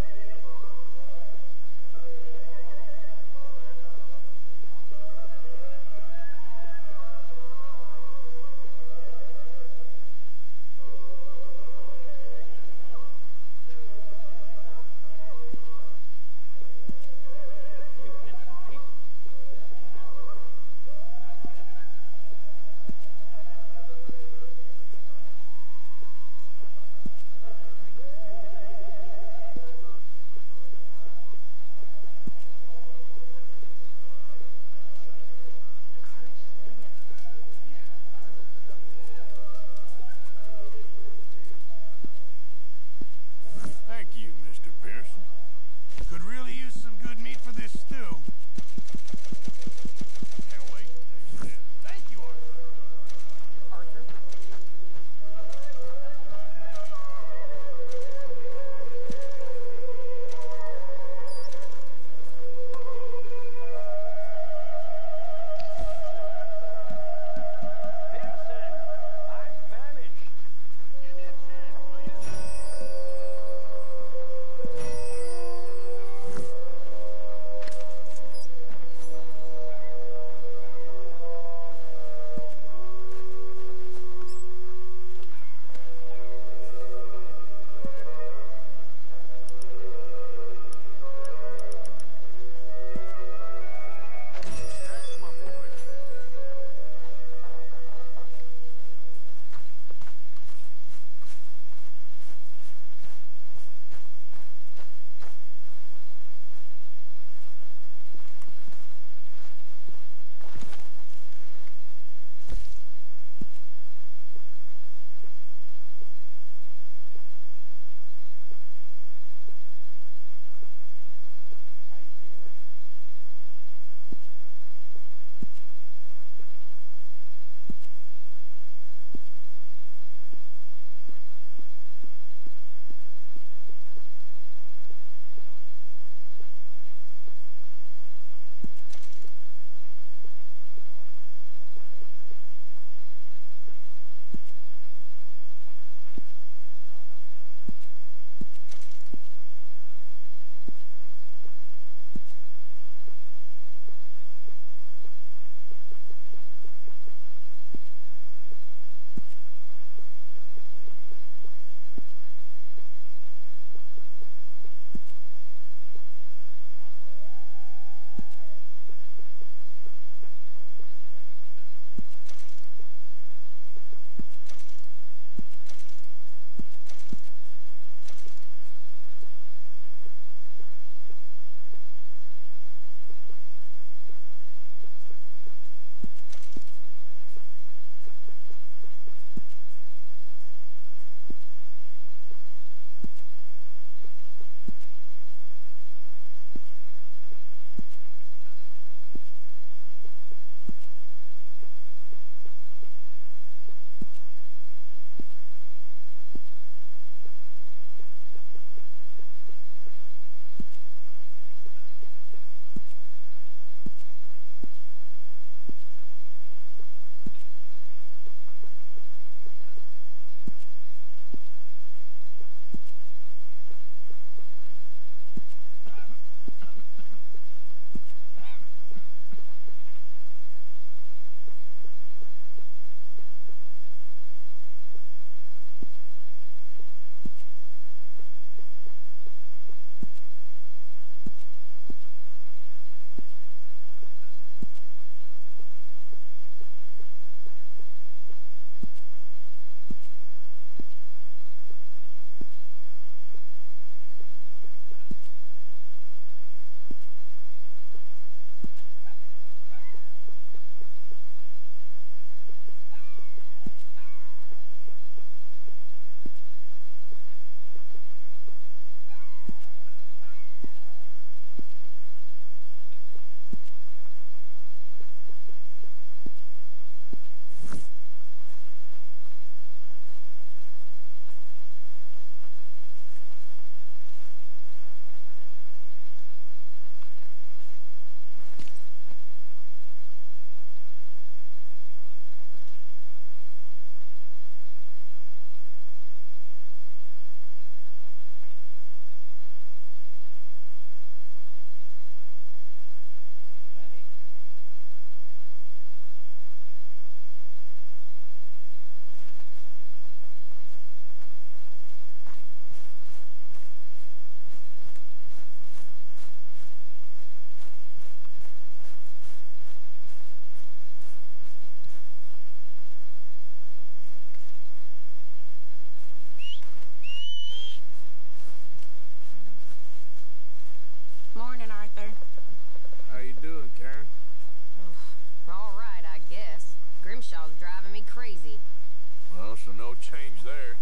Grimshaw's driving me crazy. Well, so no change there.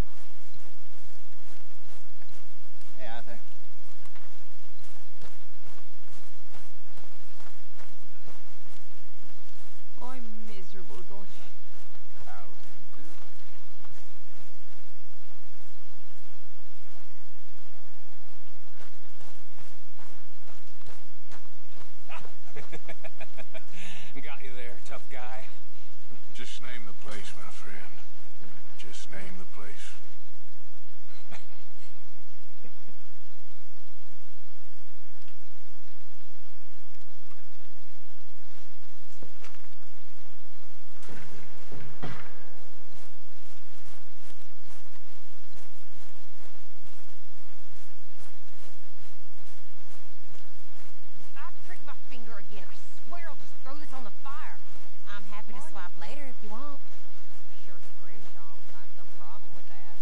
Hey, Arthur. I'm miserable, Dutch. How do you Got you there, tough guy. Just name the place, my friend. Just name the place. I pricked my finger again. I swear I'll just throw this on the fire. I'm happy to swap later if you want. Sure, the Grimshaw will find some problem with that.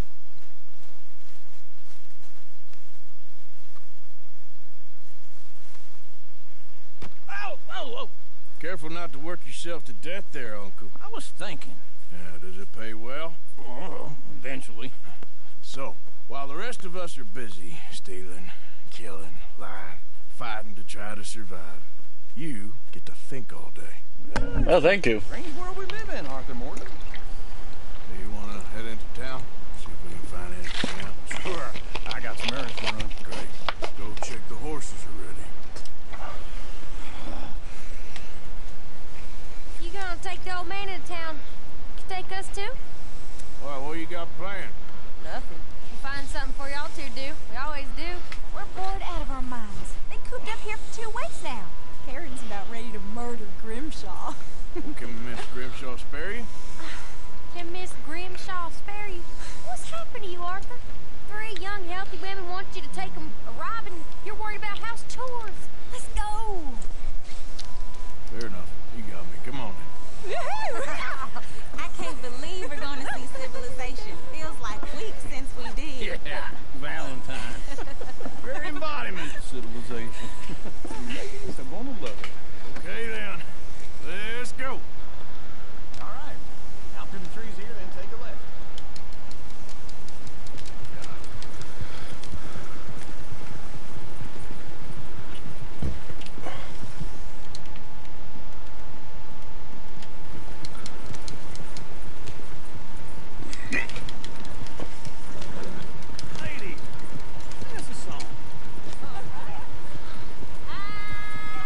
Ow! Whoa, whoa! Careful not to work yourself to death there, Uncle. I was thinking. Yeah, does it pay well? Oh, eventually. So, while the rest of us are busy stealing, killing, lying, fighting to try to survive, you get to think all day. Oh, thank you. Strange world we live in, Arthur Morgan. Do you want to head into town? See if we can find anything else? Sure. I got some errands to run. Great. Go check the horses are ready. You gonna take the old man into town? You can take us too? Well, what you got planned? Nothing. We'll find something for y'all to do. We always do. We're bored out of our minds. Been cooped up here for two weeks now. Karen's about ready to murder Grimshaw. Can Miss Grimshaw spare you? Can Miss Grimshaw spare you? What's happened to you, Arthur? Three young, healthy women want you to take them a ride, and you're worried about house chores. Let's go. Fair enough. You got me. Come on then. I can't believe we're going to see civilization. Feels like weeks since we did. Yeah, Valentine. Very embodiment of civilization. Ladies are gonna love it. Okay then. Let's go. All right. Out through the trees here, then take a left. Ladies, sing us a song.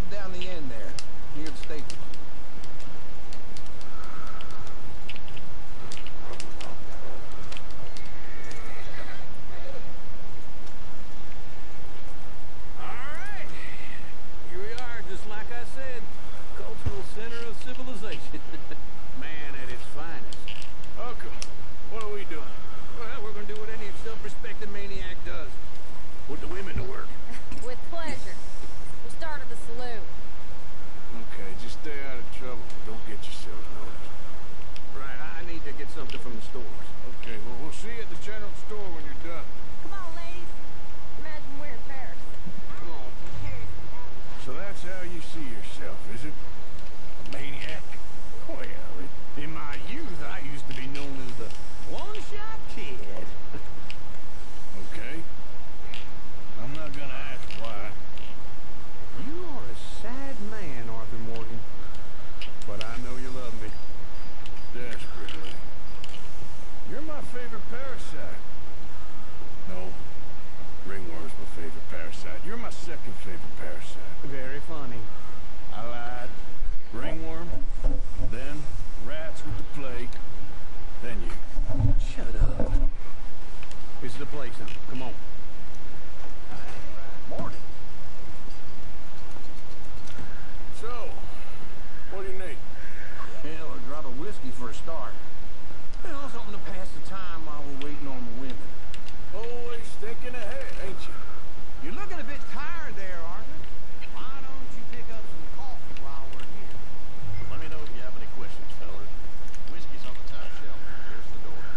head down the end there, near the stable. Alright. Here we are, just like I said. Cultural center of civilization. Man at its finest. Uncle, what are we doing? Well, we're gonna do what any self-respecting maniac does. Put the women to work. With pleasure. We'll start at the saloon. Okay, just stay out of trouble. Don't get yourselves noticed. Right, I need to get something from the stores. Okay, well, we'll see you at the general store when you're done. Come on, ladies. Imagine we're in Paris. Come on. So that's how you see yourself, is it? A maniac? Well, in my youth, I used to be known as the one-shot kid. Okay. I'm not gonna ask why. You are a sad man, Arthur Morgan. But I know you love me. Desperately. You're my favorite parasite. No. Ringworm's my favorite parasite. You're my second favorite parasite. Very funny. I lied. Ringworm, then rats with the plague, then you. Shut up. This is the place, huh? Come on. Morning. So, what do you need? Hell, a drop of whiskey for a start. You know, something to pass the time while we're waiting on the women. Always thinking ahead, ain't you? You're looking a bit tired there, Arthur. Why don't you pick up some coffee while we're here? Let me know if you have any questions, fellas. Whiskey's on the top shelf. Here's the door.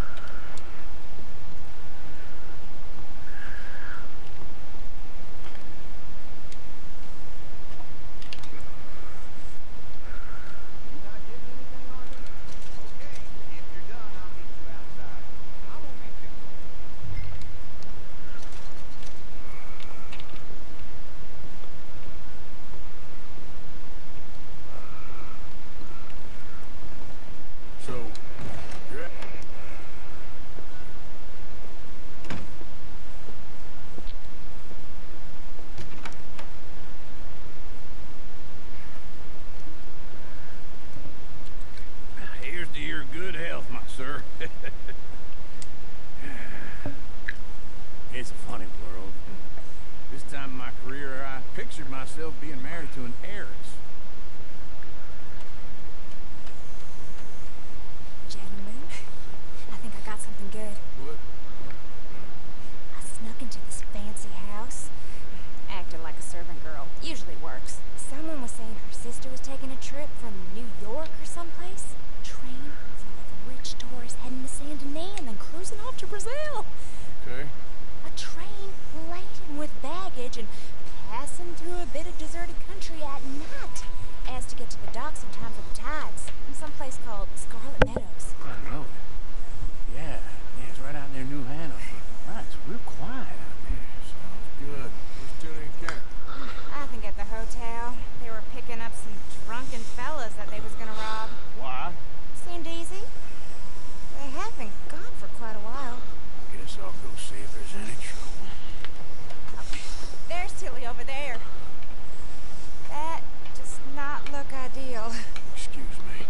You not getting anything, Arthur? Okay, if you're done, I'll meet you outside. I won't be too long. So, you're at... Here's to your good health, my sir. It's a funny world. This time in my career, I pictured myself being married to an heiress. Gentlemen, I think I got something good. What? I snuck into this fancy house. Acted like a servant girl. Usually works. Someone was saying her sister was taking a trip from New York or someplace. A train full of rich tourists heading to Saint Denis and then cruising off to Brazil. Okay. A train laden with baggage and passing through a bit of deserted country at night. As to get to the docks in time for the tides. In some place called Scarlet Meadows. I know it. Yeah, yeah, it's right out near New Hanover. Right, it's real quiet out there. Sounds good. We're still in camp. I think at the hotel, they were picking up some drunken fellas that they was gonna rob. Why? Seemed easy. They have been gone for quite a while. Guess I'll go see if there's any trouble. There's Tilly over there. That does not look ideal. Excuse me.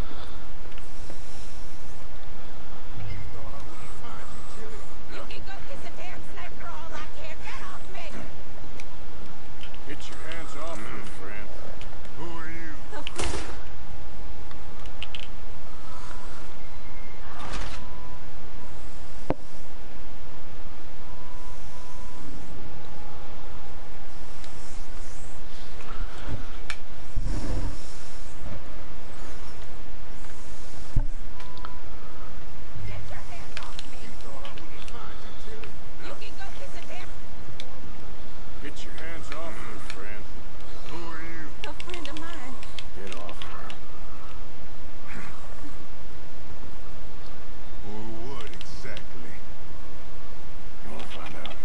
You can go kiss a damn snake for all I care. Get off me! Get your hands off me, friend. Who are you? Get your hands off me! You thought I wouldn't find you, Tilly? You can go kiss a damn... Get your hands off me, friend. Who are you? A friend of mine. Get off her. Or what exactly? You want to find out?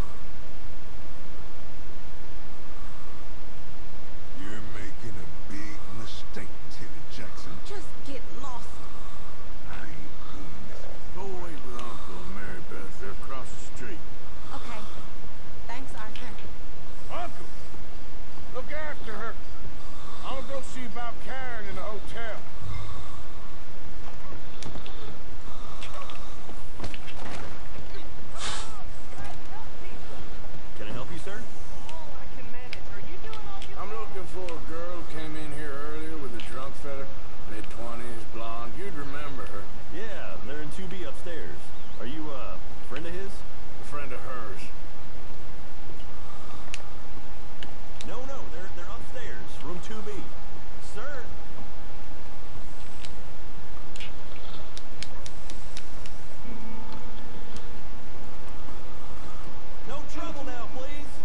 You're making a big mistake, Tilly Jackson. Just get lost. I ain't doing this. Go away with Uncle and Mary Beth. They're across the street. Okay. Thanks, Arthur. Uncle! Look after her. I'm gonna go see about Karen in the hotel. Can I help you, sir? I'm looking for a girl who came in here earlier with a drunk fella, mid twenties, blonde. You'd remember her. Yeah, they're in two B upstairs. Are you, uh, a friend of his? A friend of hers. No, no, they're they're upstairs, room two B. Sir. No trouble now, please.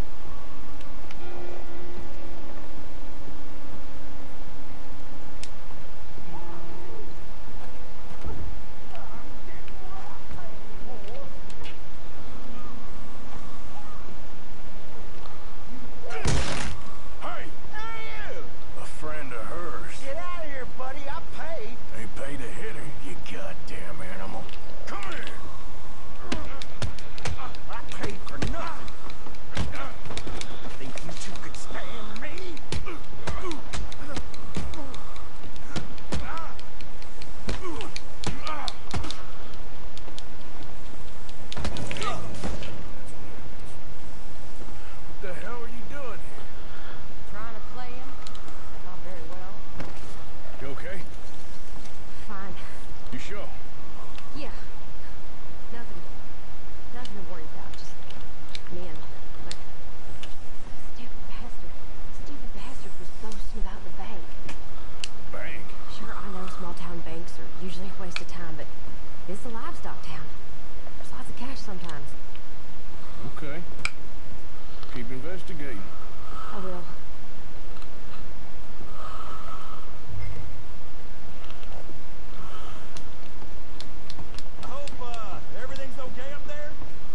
Okay. Keep investigating. I will. I hope, uh, everything's okay up there?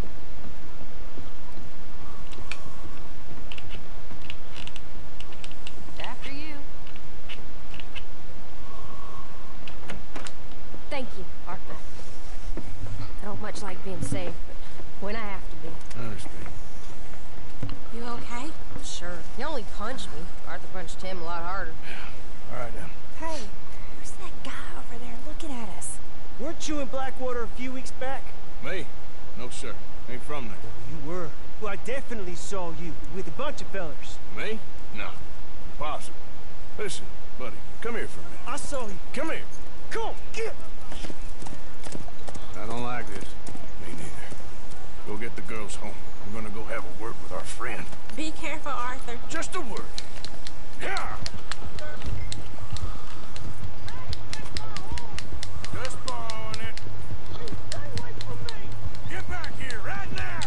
After you. Thank you, Arthur. I don't much like being saved, but when I have to be. I understand. You okay? Sure. He only punched me. Arthur punched him a lot harder. All right, now. Hey, who's that guy over there looking at us? Weren't you in Blackwater a few weeks back? Me? No, sir. Ain't from there. You were. Well, I definitely saw you with a bunch of fellers. Me? No. Impossible. Listen, buddy, come here for a minute. I saw you. Come here. Come on, get. I don't like this. Me neither. Go get the girls home. I'm gonna go have a word with our friend. Be careful, Arthur. Just a word. Yeah! Just borrowing it. Hey, stay away from me! Get back here, right now!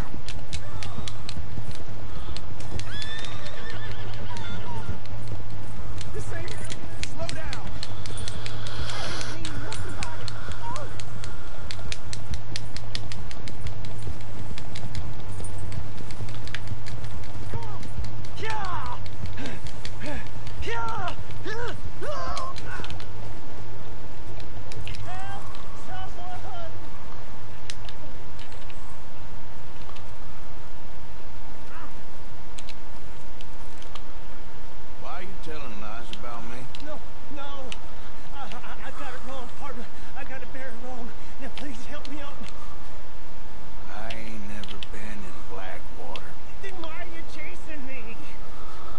This ain't it. Slow down. I ain't mean nothing about it. Oh. Come on. Yeah. Yeah. Oh. Help someone. Why are you telling lies about me? No, no. I, I, I got it wrong, partner. I got it very wrong. Now, please help me out. I ain't never been in Blackwater. Then why are you chasing me?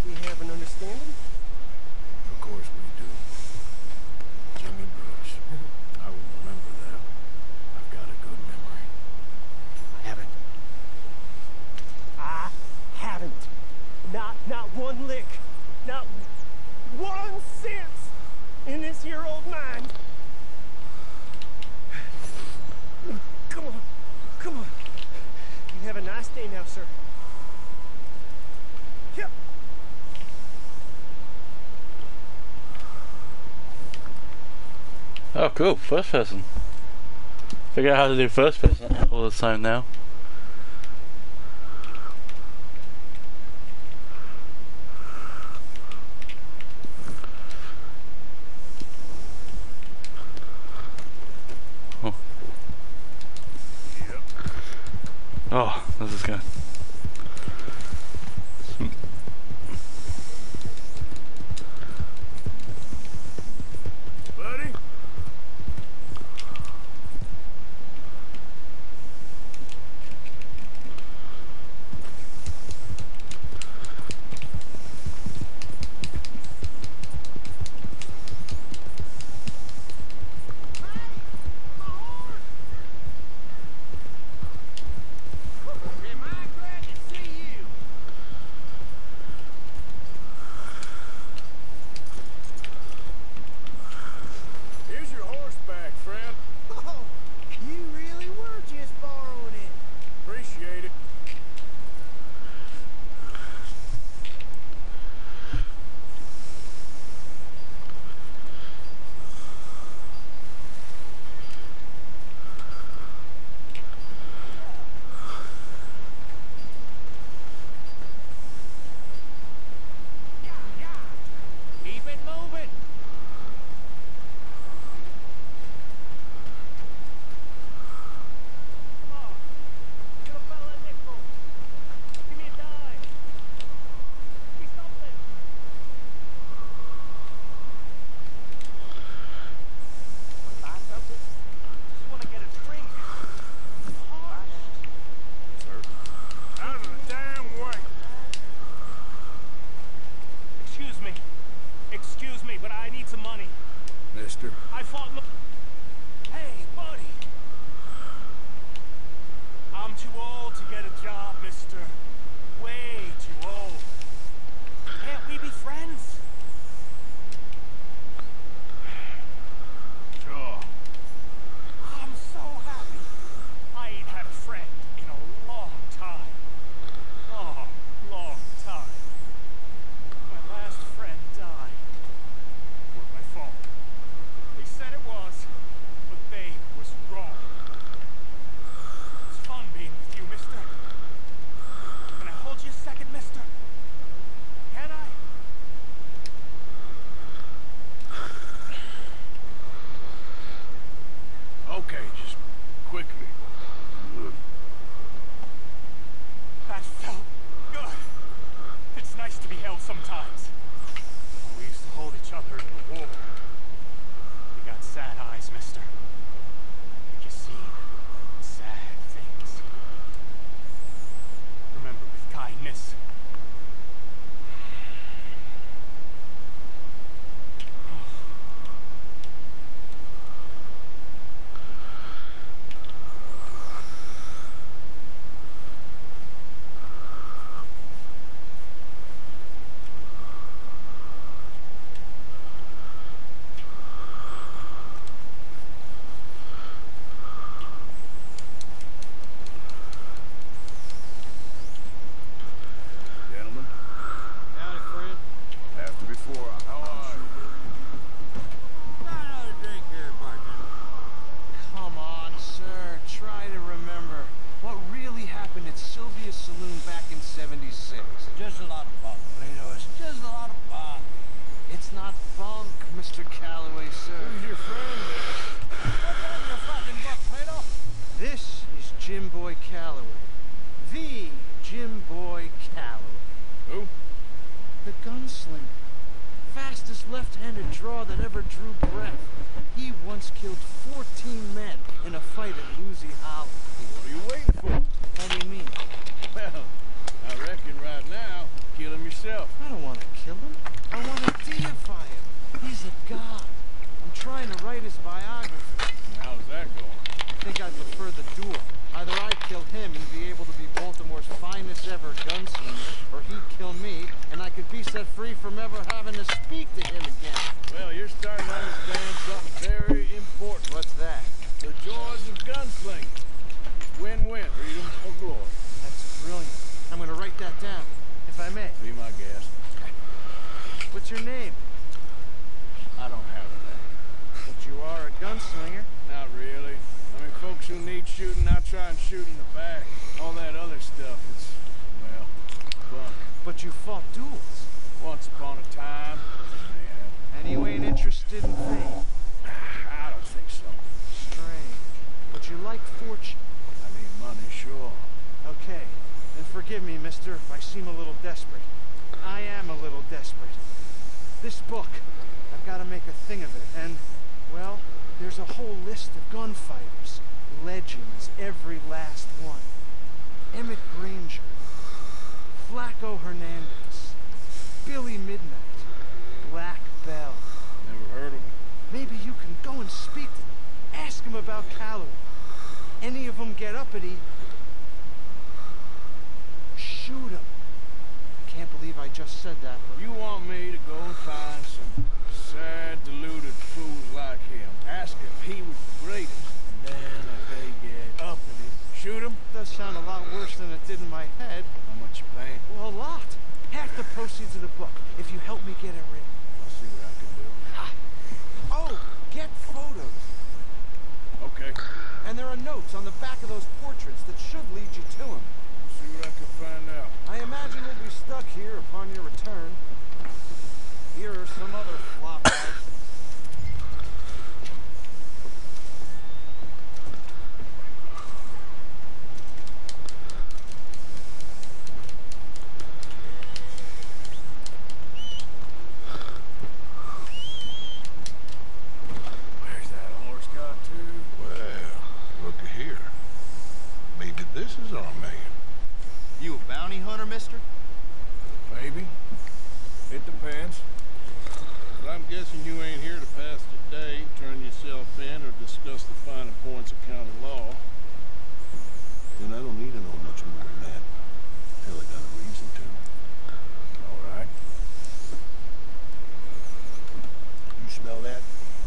We have an understanding? Of course we do. Jimmy Brooks. I will remember that. I've got a good memory. I haven't. I haven't. Not, not one lick. Not one sense in this year old mind. Come on. Come on. You have a nice day now, sir. Yep. Oh, cool. First person. Figure out how to do first person all the time now. Oh. Yep. Oh, this is good. Buddy? Here's your horse back, friend. Oh, you really were just borrowing it. Appreciate it. Keep it moving. Come on. Give a fella a nickel. Give me a dime. Give me something. Wanna buy something? Just wanna get a drink. Hard. Sir? Out of the damn way. Excuse me. Excuse me, but I need some money. Mister. I fought. Mo hey, buddy. I'm too old to get a job, mister. Way too old. Can't we be friends? Sure. I'm so happy. I ain't had a friend in a long time. Long, long time. My last friend died. Wasn't my fault. They said it was, but they was wrong. It's fun being with you, mister. Can I hold you a second, mister? Can I? Okay, just quickly. That felt good. It's nice to be held sometimes. Oh, we used to hold each other in the war. You got sad eyes, mister. Make you see sad things. Remember with kindness. Gentlemen. Howdy, friend. After before, I- How I'm are sure we're... Got another drink here, bartender. Come on, sir. Try to remember what really happened at Sylvia's Saloon back in seventy-six. Just a lot of bunk, Plato. It's just a lot of bunk. It's not bunk, Mister Calloway, sir. Who's your friend? What's on your fucking book, Plato? This is Jim Boy Calloway. The Jim Boy Calloway. Who? The gunslinger. Fastest left-handed draw that ever drew breath. He once killed fourteen men in a fight at Lucy Hollow. What are you waiting for? How do you mean? Well, I reckon right now, kill him yourself. yourself. I don't want to kill him. I want to deify him. He's a god. I'm trying to write his biography. How's that going? I think I prefer the duel. Either I'd kill him and be able to be Baltimore's finest ever gunslinger, or he'd kill me, and I could be set free from ever having to speak to him again. Well, you're starting to understand something very important. What's that? The joys of gunslinging. Win-win. Freedom or glory. That's brilliant. I'm going to write that down, if I may. Be my guest. What's your name? I don't have a name. But you are a gunslinger. Not really. I mean, folks who need shooting, I try and shoot in the back. All that other stuff, it's, well, bunk. But you fought duels. Once upon a time. Yeah. And you ain't interested in fame. I don't think so. Strange. But you like fortune. I need money, sure. Okay. Then forgive me, mister, if I seem a little desperate. I am a little desperate. This book, I've got to make a thing of it, and, well, there's a whole list of gunfighters. Legends, every last one. Emmett Granger, Flaco Hernandez, Billy Midnight, Black Bell. Never heard of him. Maybe you can go and speak to them. Ask them about Calloway. Any of them get uppity, shoot them. I can't believe I just said that, but... You want me to go and find some sad, deluded fools like him, ask if he was the greatest, and then if they get uppity, shoot him? Does sound a lot worse than it did in my head. How much you paying? Well, a lot. Half the proceeds of the book, if you help me get it written. I'll see what I can do. Oh, get photos. Okay. And there are notes on the back of those portraits that should lead you to him. See what I can find out. I imagine we'll be stuck here upon your return. Here are some other flop outs. Where's that horse got to? Well, looky here. Maybe this is our man. You a bounty hunter, mister? Maybe. It depends. But I'm guessing you ain't here to pass the day, turn yourself in, or discuss the finer points of county law. Then I don't need to know much more than that. Hell, I got a reason to. All right. You smell that?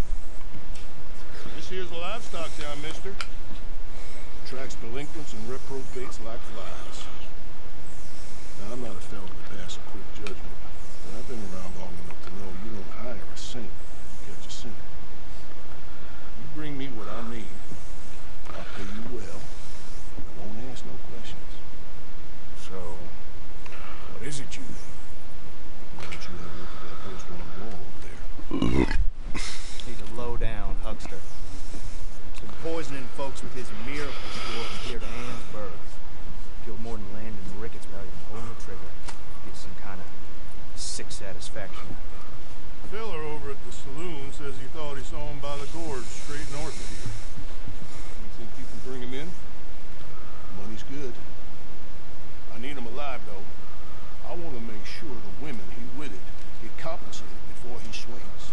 This here's a livestock town, mister. Attracts delinquents and reprobates like flies. Now, I'm not a fellow to pass a quick judgment, but I've been around long enough to know you don't hire a saint to catch a sinner. You bring me what I need, I'll pay you well, and I won't ask no questions. So, what is it you need? Why don't you have a look at that poster on the wall over there? He's a low-down huckster. Been poisoning folks with his miracle store from here to Ann's Killed more than Landon Ricketts without even pulling the trigger. Get some kind of sick satisfaction. Filler over at the saloon says he thought he saw him by the gorge straight north of here. You think you can bring him in? Money's good. I need him alive, though. I want to make sure the women he witted get compensated before he swings.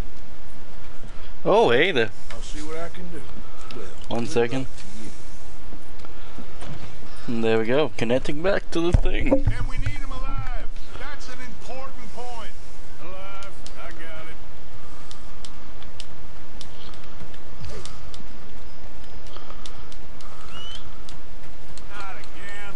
Oh, hey there. I'll see what I can do. Well, One second. And there we go, connecting back to the thing. And we need him alive. That's an important point. Alive. I got it. Not again.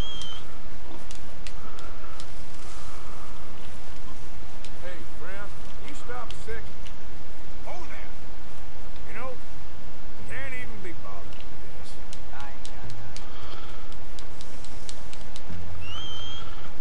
Hey, friend, can you stop a second? Hold that. You know, you can't even be bothered with this. I ain't got time.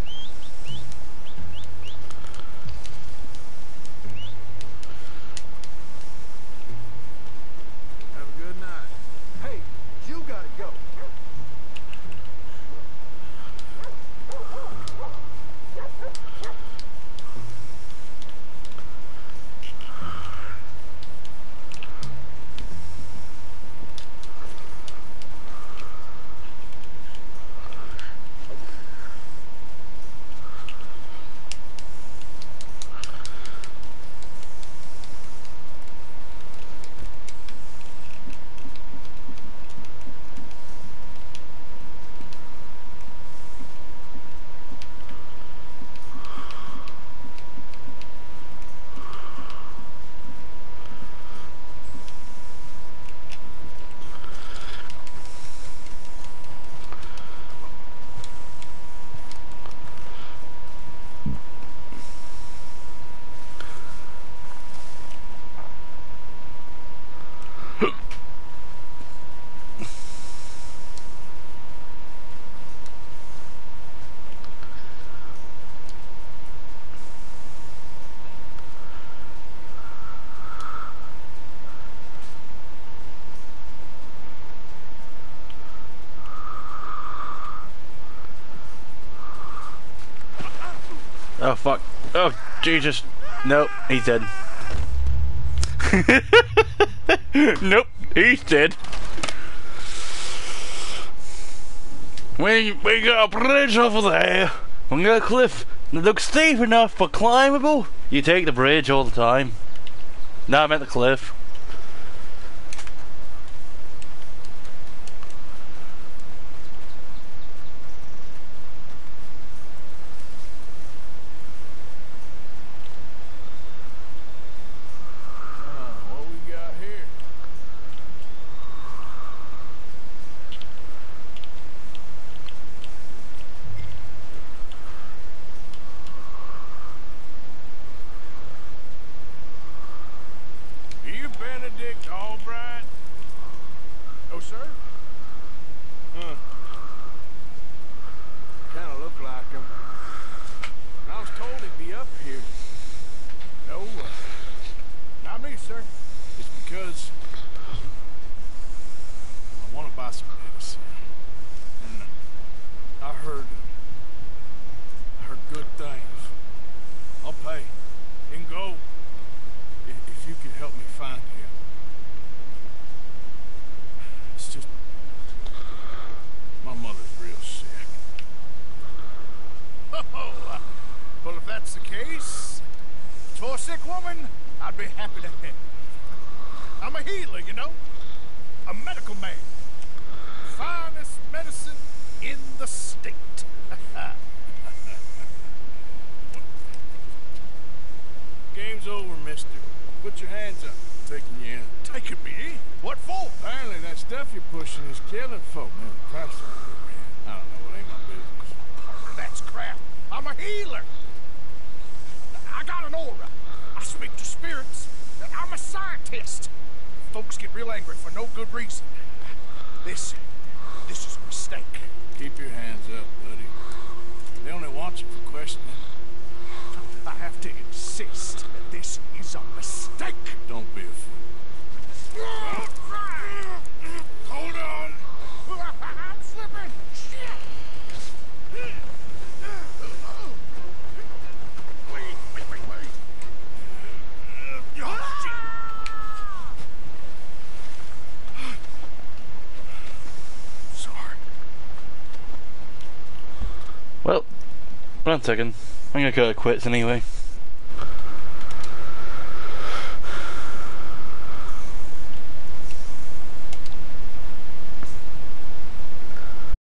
Oh fuck. Oh Jesus. Nope, he's dead. Nope, he's dead. We we got a bridge over there. We got a cliff that looks steep enough but climbable. You take the bridge all the time. No, I meant the cliff. Well, one second. I'm gonna call it quits anyway.